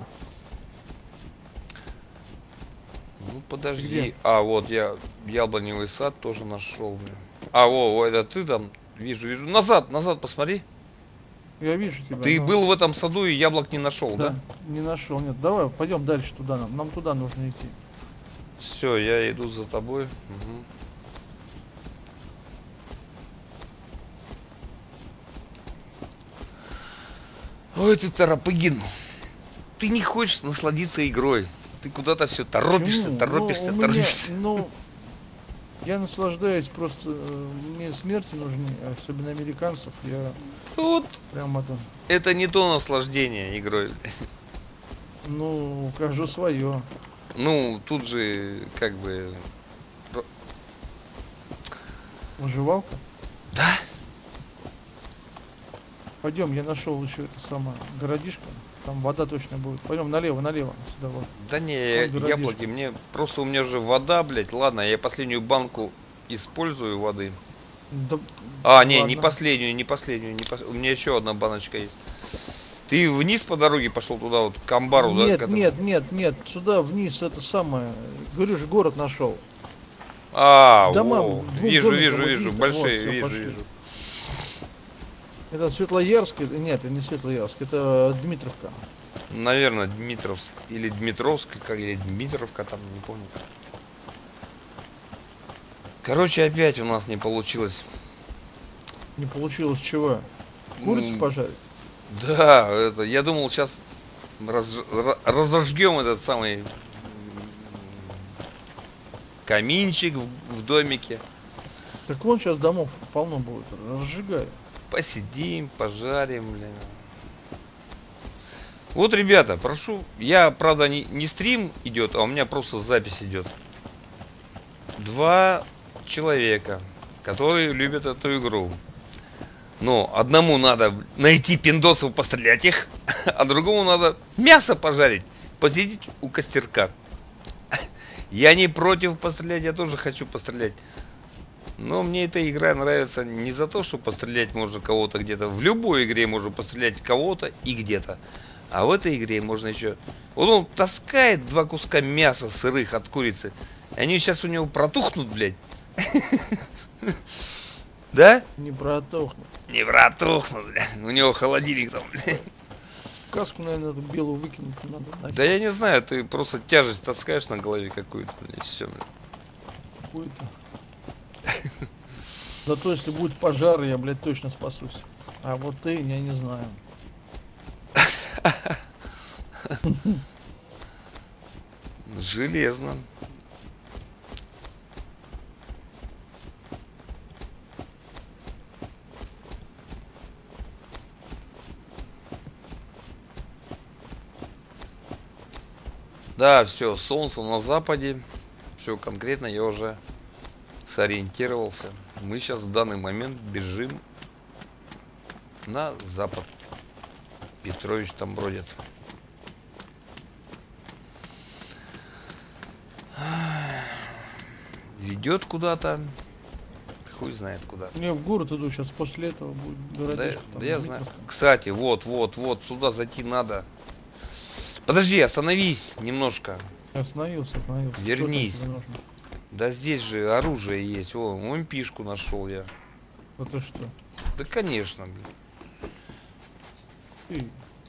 Speaker 1: Ну подожди.
Speaker 2: Где?
Speaker 1: А, вот я яблоневый сад тоже нашел, бля. А, во, во, это ты там? Вижу, вижу. Назад, назад посмотри.
Speaker 2: Я вижу тебя.
Speaker 1: Ты
Speaker 2: но-
Speaker 1: был в этом саду и яблок не нашел, да?
Speaker 2: Да, не нашел, нет. Давай, пойдем дальше туда. Нам, нам туда нужно идти.
Speaker 1: Все, я иду за тобой. Мгм. Ой, ты Тарапыгин. Ты не хочешь насладиться игрой. Ты куда-то все торопишься,
Speaker 2: Почему?
Speaker 1: торопишься,
Speaker 2: Ну, у меня,
Speaker 1: торопишься.
Speaker 2: ну, я наслаждаюсь, просто э, мне смерти нужны, особенно американцев. Я
Speaker 1: Вот
Speaker 2: прям это,
Speaker 1: это не то наслаждение игрой.
Speaker 2: ну, кажу свое.
Speaker 1: Ну, тут же как бы...
Speaker 2: Выживалка.
Speaker 1: Да?
Speaker 2: Пойдем, я нашел еще это самое городишко. Там вода точно будет. Пойдем налево, налево. Сюда вот.
Speaker 1: Да не, я-
Speaker 2: Там городишко.
Speaker 1: яблоки, мне... Просто у меня же вода, блядь. Ладно, я последнюю банку использую воды.
Speaker 2: Да,
Speaker 1: А, не, не
Speaker 2: ладно.
Speaker 1: последнюю, не последнюю, не пос... у меня еще одна баночка есть. Ты вниз по дороге пошел туда, вот к амбару, да?
Speaker 2: Нет,
Speaker 1: к этому?
Speaker 2: нет, нет, нет. Сюда вниз это самое. Говорю же, город нашел.
Speaker 1: А,
Speaker 2: Дома,
Speaker 1: во,
Speaker 2: двух
Speaker 1: вижу,
Speaker 2: домиков
Speaker 1: вижу,
Speaker 2: вот
Speaker 1: вижу,
Speaker 2: видно,
Speaker 1: большие,
Speaker 2: вот, всё,
Speaker 1: вижу,
Speaker 2: пошли.
Speaker 1: вижу.
Speaker 2: Это Светлоярск, это- нет, это не Светлоярск, это Дмитровка.
Speaker 1: Наверное, Дмитровск или Дмитровск, как или Дмитровка, там не помню. Короче, опять у нас не получилось.
Speaker 2: Не получилось чего? Курицу
Speaker 1: М,
Speaker 2: пожарить?
Speaker 1: Да, это, я думал, сейчас разожгем этот самый м, каминчик в, в домике.
Speaker 2: Так вон сейчас домов полно будет. Разжигай.
Speaker 1: Посидим, пожарим, блин. Вот, ребята, прошу. Я, правда, не, не стрим идет, а у меня просто запись идет. Два человека, которые любят эту игру. Но одному надо найти пиндосов, пострелять их, а другому надо мясо пожарить, посидеть у костерка. Я не против пострелять, я тоже хочу пострелять. Но мне эта игра нравится не за то, что пострелять можно кого-то где-то. В любой игре можно пострелять кого-то и где-то. А в этой игре можно еще... Вот он таскает два куска мяса сырых от курицы. И они сейчас у него протухнут, блядь. Да?
Speaker 2: Не протухнут.
Speaker 1: Не протухнут, блядь. У него холодильник там, блядь.
Speaker 2: Каску, наверное, эту белую выкинуть надо. нафиг
Speaker 1: Да я не знаю, ты просто тяжесть таскаешь на голове какую-то, блядь, все, блядь.
Speaker 2: какую-то. Зато если будет пожар, я, блядь, точно спасусь. А вот ты, я не знаю.
Speaker 1: Железно. Да, все, солнце на западе. Все конкретно, я уже сориентировался. Мы сейчас в данный момент бежим на запад. Петрович там бродит. Ведет куда-то. Хуй знает куда.
Speaker 2: Я в город иду, сейчас после этого будет
Speaker 1: Да,
Speaker 2: городишко.
Speaker 1: да
Speaker 2: там,
Speaker 1: я знаю.
Speaker 2: Дмитровка.
Speaker 1: Кстати, вот, вот, вот, сюда зайти надо. Подожди, остановись немножко.
Speaker 2: Я остановился, остановился. Чё там
Speaker 1: Вернись.
Speaker 2: тебе нужно?
Speaker 1: Да здесь же оружие есть. О, вон пишку нашел я.
Speaker 2: А ты что?
Speaker 1: Да конечно, блин.
Speaker 2: Ты.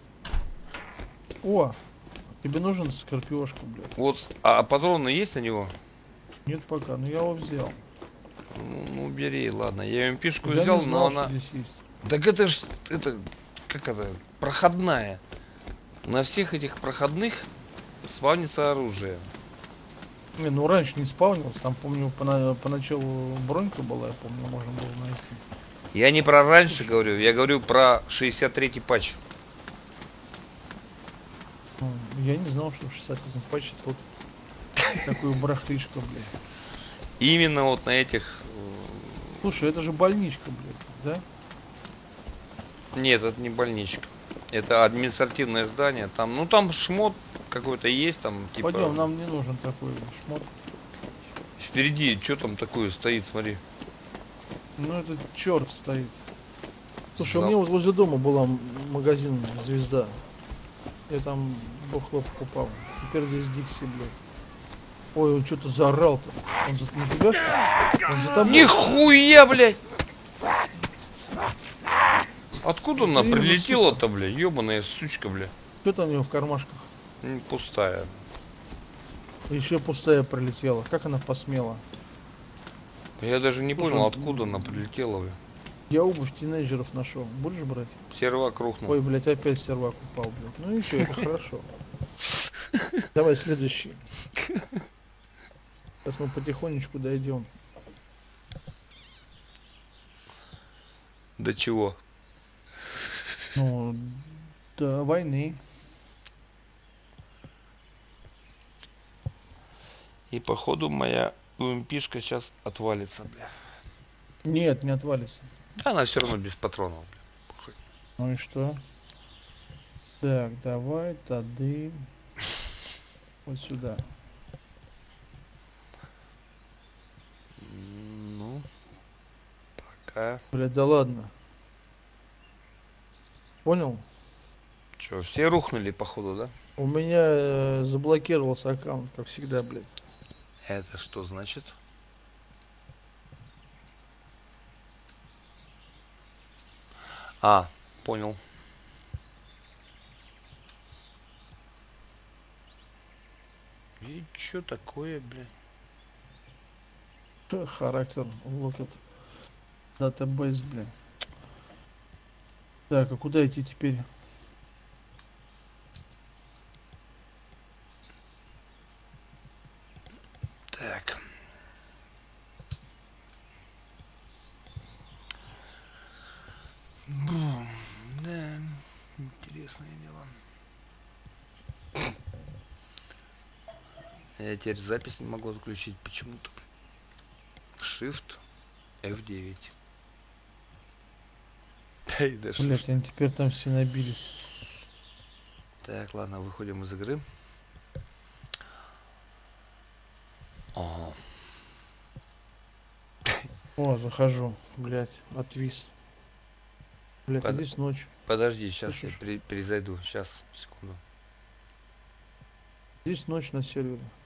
Speaker 2: О! Тебе нужен скорпиошка, блядь.
Speaker 1: Вот, а патроны есть на него?
Speaker 2: Нет пока, но я его взял.
Speaker 1: Ну, ну бери, ладно. Я им пишку
Speaker 2: Я
Speaker 1: взял,
Speaker 2: не знал,
Speaker 1: но
Speaker 2: что
Speaker 1: она.
Speaker 2: здесь есть.
Speaker 1: Так это ж, это, как это, проходная. На всех этих проходных спавнится оружие.
Speaker 2: Не, ну раньше не спавнилось, там помню пона- поначалу бронька была, я помню, можно было найти.
Speaker 1: Я не про раньше говорю, я говорю про шестьдесят третий патч.
Speaker 2: Ну, я не знал, что в шестьдесят один патче тут такую барахлишко, блядь.
Speaker 1: Именно вот на этих...
Speaker 2: Слушай, это же больничка, блядь, да?
Speaker 1: Нет, это не больничка. Это административное здание. Там, ну там шмот какой-то есть, там типа...
Speaker 2: Пойдем, нам не нужен такой шмот.
Speaker 1: Впереди, что там такое стоит, смотри.
Speaker 2: Ну этот черт стоит. Слушай, у
Speaker 1: Да.
Speaker 2: меня вот возле дома была м- магазин «Звезда». Я там бухло покупал. Теперь здесь Дикси, блядь. Ой, он что-то заорал-то. Он за на тебя, что ли? Он за тобой?
Speaker 1: Нихуя, блядь! Откуда она
Speaker 2: Ты
Speaker 1: прилетела-то, бля? Ёбаная сучка, бля.
Speaker 2: Что там у него в кармашках?
Speaker 1: М, Пустая.
Speaker 2: Еще пустая пролетела. Как она посмела?
Speaker 1: Я даже не
Speaker 2: Слушай,
Speaker 1: понял,
Speaker 2: он-
Speaker 1: откуда она прилетела, бля.
Speaker 2: Я обувь тинейджеров нашел. Будешь брать?
Speaker 1: Сервак рухнул.
Speaker 2: Ой, блядь, опять сервак упал, блядь. Ну ничего, это хорошо. Давай следующий. Сейчас мы потихонечку дойдем.
Speaker 1: До чего?
Speaker 2: Ну, до войны.
Speaker 1: И походу моя УМПшка сейчас отвалится, бля.
Speaker 2: Нет, не отвалится.
Speaker 1: Она все равно без патронов, бля. Похуй.
Speaker 2: Ну и что? Так, давай, тады. Вот сюда.
Speaker 1: М, Ну, пока.
Speaker 2: Блядь, да ладно. Понял?
Speaker 1: Че, все рухнули, походу, да?
Speaker 2: У меня э, заблокировался аккаунт, как всегда, блядь.
Speaker 1: Это что значит? А, понял. И что такое, бля?
Speaker 2: Х, Характер, вот этот датабейс, блядь. Так, а куда идти теперь?
Speaker 1: Так. Бум, да, интересное дело. Я теперь запись не могу отключить почему-то. Shift эф девять. Эй, да что ж
Speaker 2: Блядь, они теперь там все набились.
Speaker 1: Так, ладно, выходим из игры. Ага.
Speaker 2: О, захожу, блядь, отвис. Блядь,
Speaker 1: Под-
Speaker 2: здесь ночь.
Speaker 1: Подожди, сейчас я
Speaker 2: Слышишь?
Speaker 1: пере- перезайду. Сейчас, секунду.
Speaker 2: Здесь ночь на сервере.